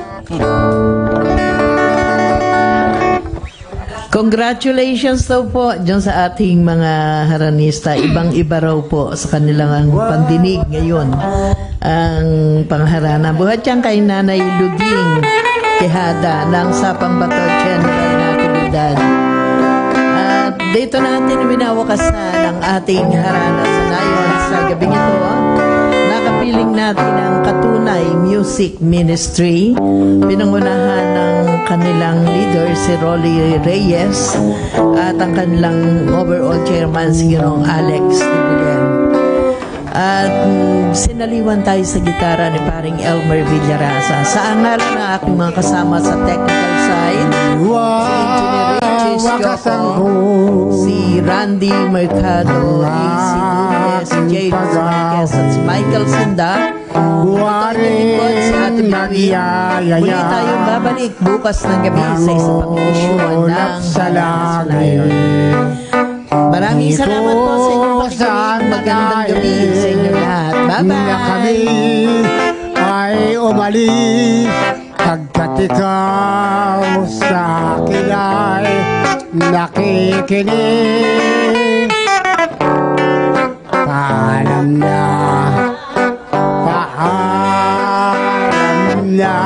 S3: Congratulations daw po dyan sa ating mga haranista. Ibang-iba raw po sa kanilang pandinig ngayon ang pangharana. Buhat yan kay Nanay Luging Quijada ng Sapang Bato General Natividad. At dito natin winawakas na ng ating harana sa nayon sa gabing ito. Nakapiling natin ang Katunay Music Ministry, pinangunahan ng kanilang leader si Rolly Reyes at ang kanilang overall chairman si Ginoong Alex de Belen. At mm, sinaliwan tayo sa gitara ni paring Elmer Villarasa. Sa angalan ng aking mga kasama sa technical side, si Engineer Regis Yoko, si Randy Mercado, A C Dunes, si James Marquez, at si Michael Sinda. Ito yung si Ate Bitwi. Muli tayong babalik bukas ng gabi sa isang pang-isyuan ng Salayon. Maraming salamat po sa inyong pakikinig. Magandang gabi sa inyo lahat. Bye-bye!
S4: Kami ay umalis pagkat ikaw sa akin ay nakikinig. Paalam na, paalam na.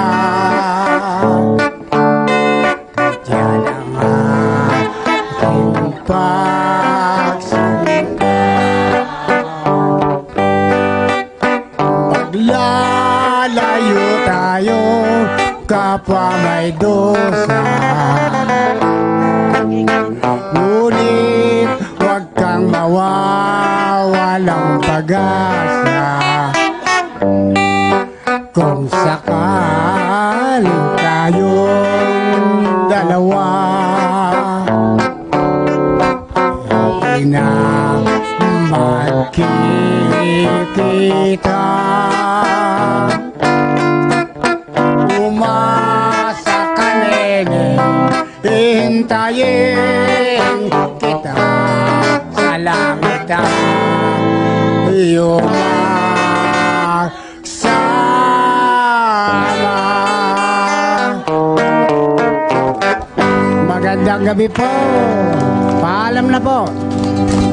S4: Diyan ang aking pagsalita. Maglalayo tayo kapwa may dosa, ngunit huwag kang mawawalang pag-asa. Kung sakaling tayong dalawa ay na magkikita, umasa ka nene, hintayin kita sa langit na iyong magsama. Magandang gabi po. Paalam na po.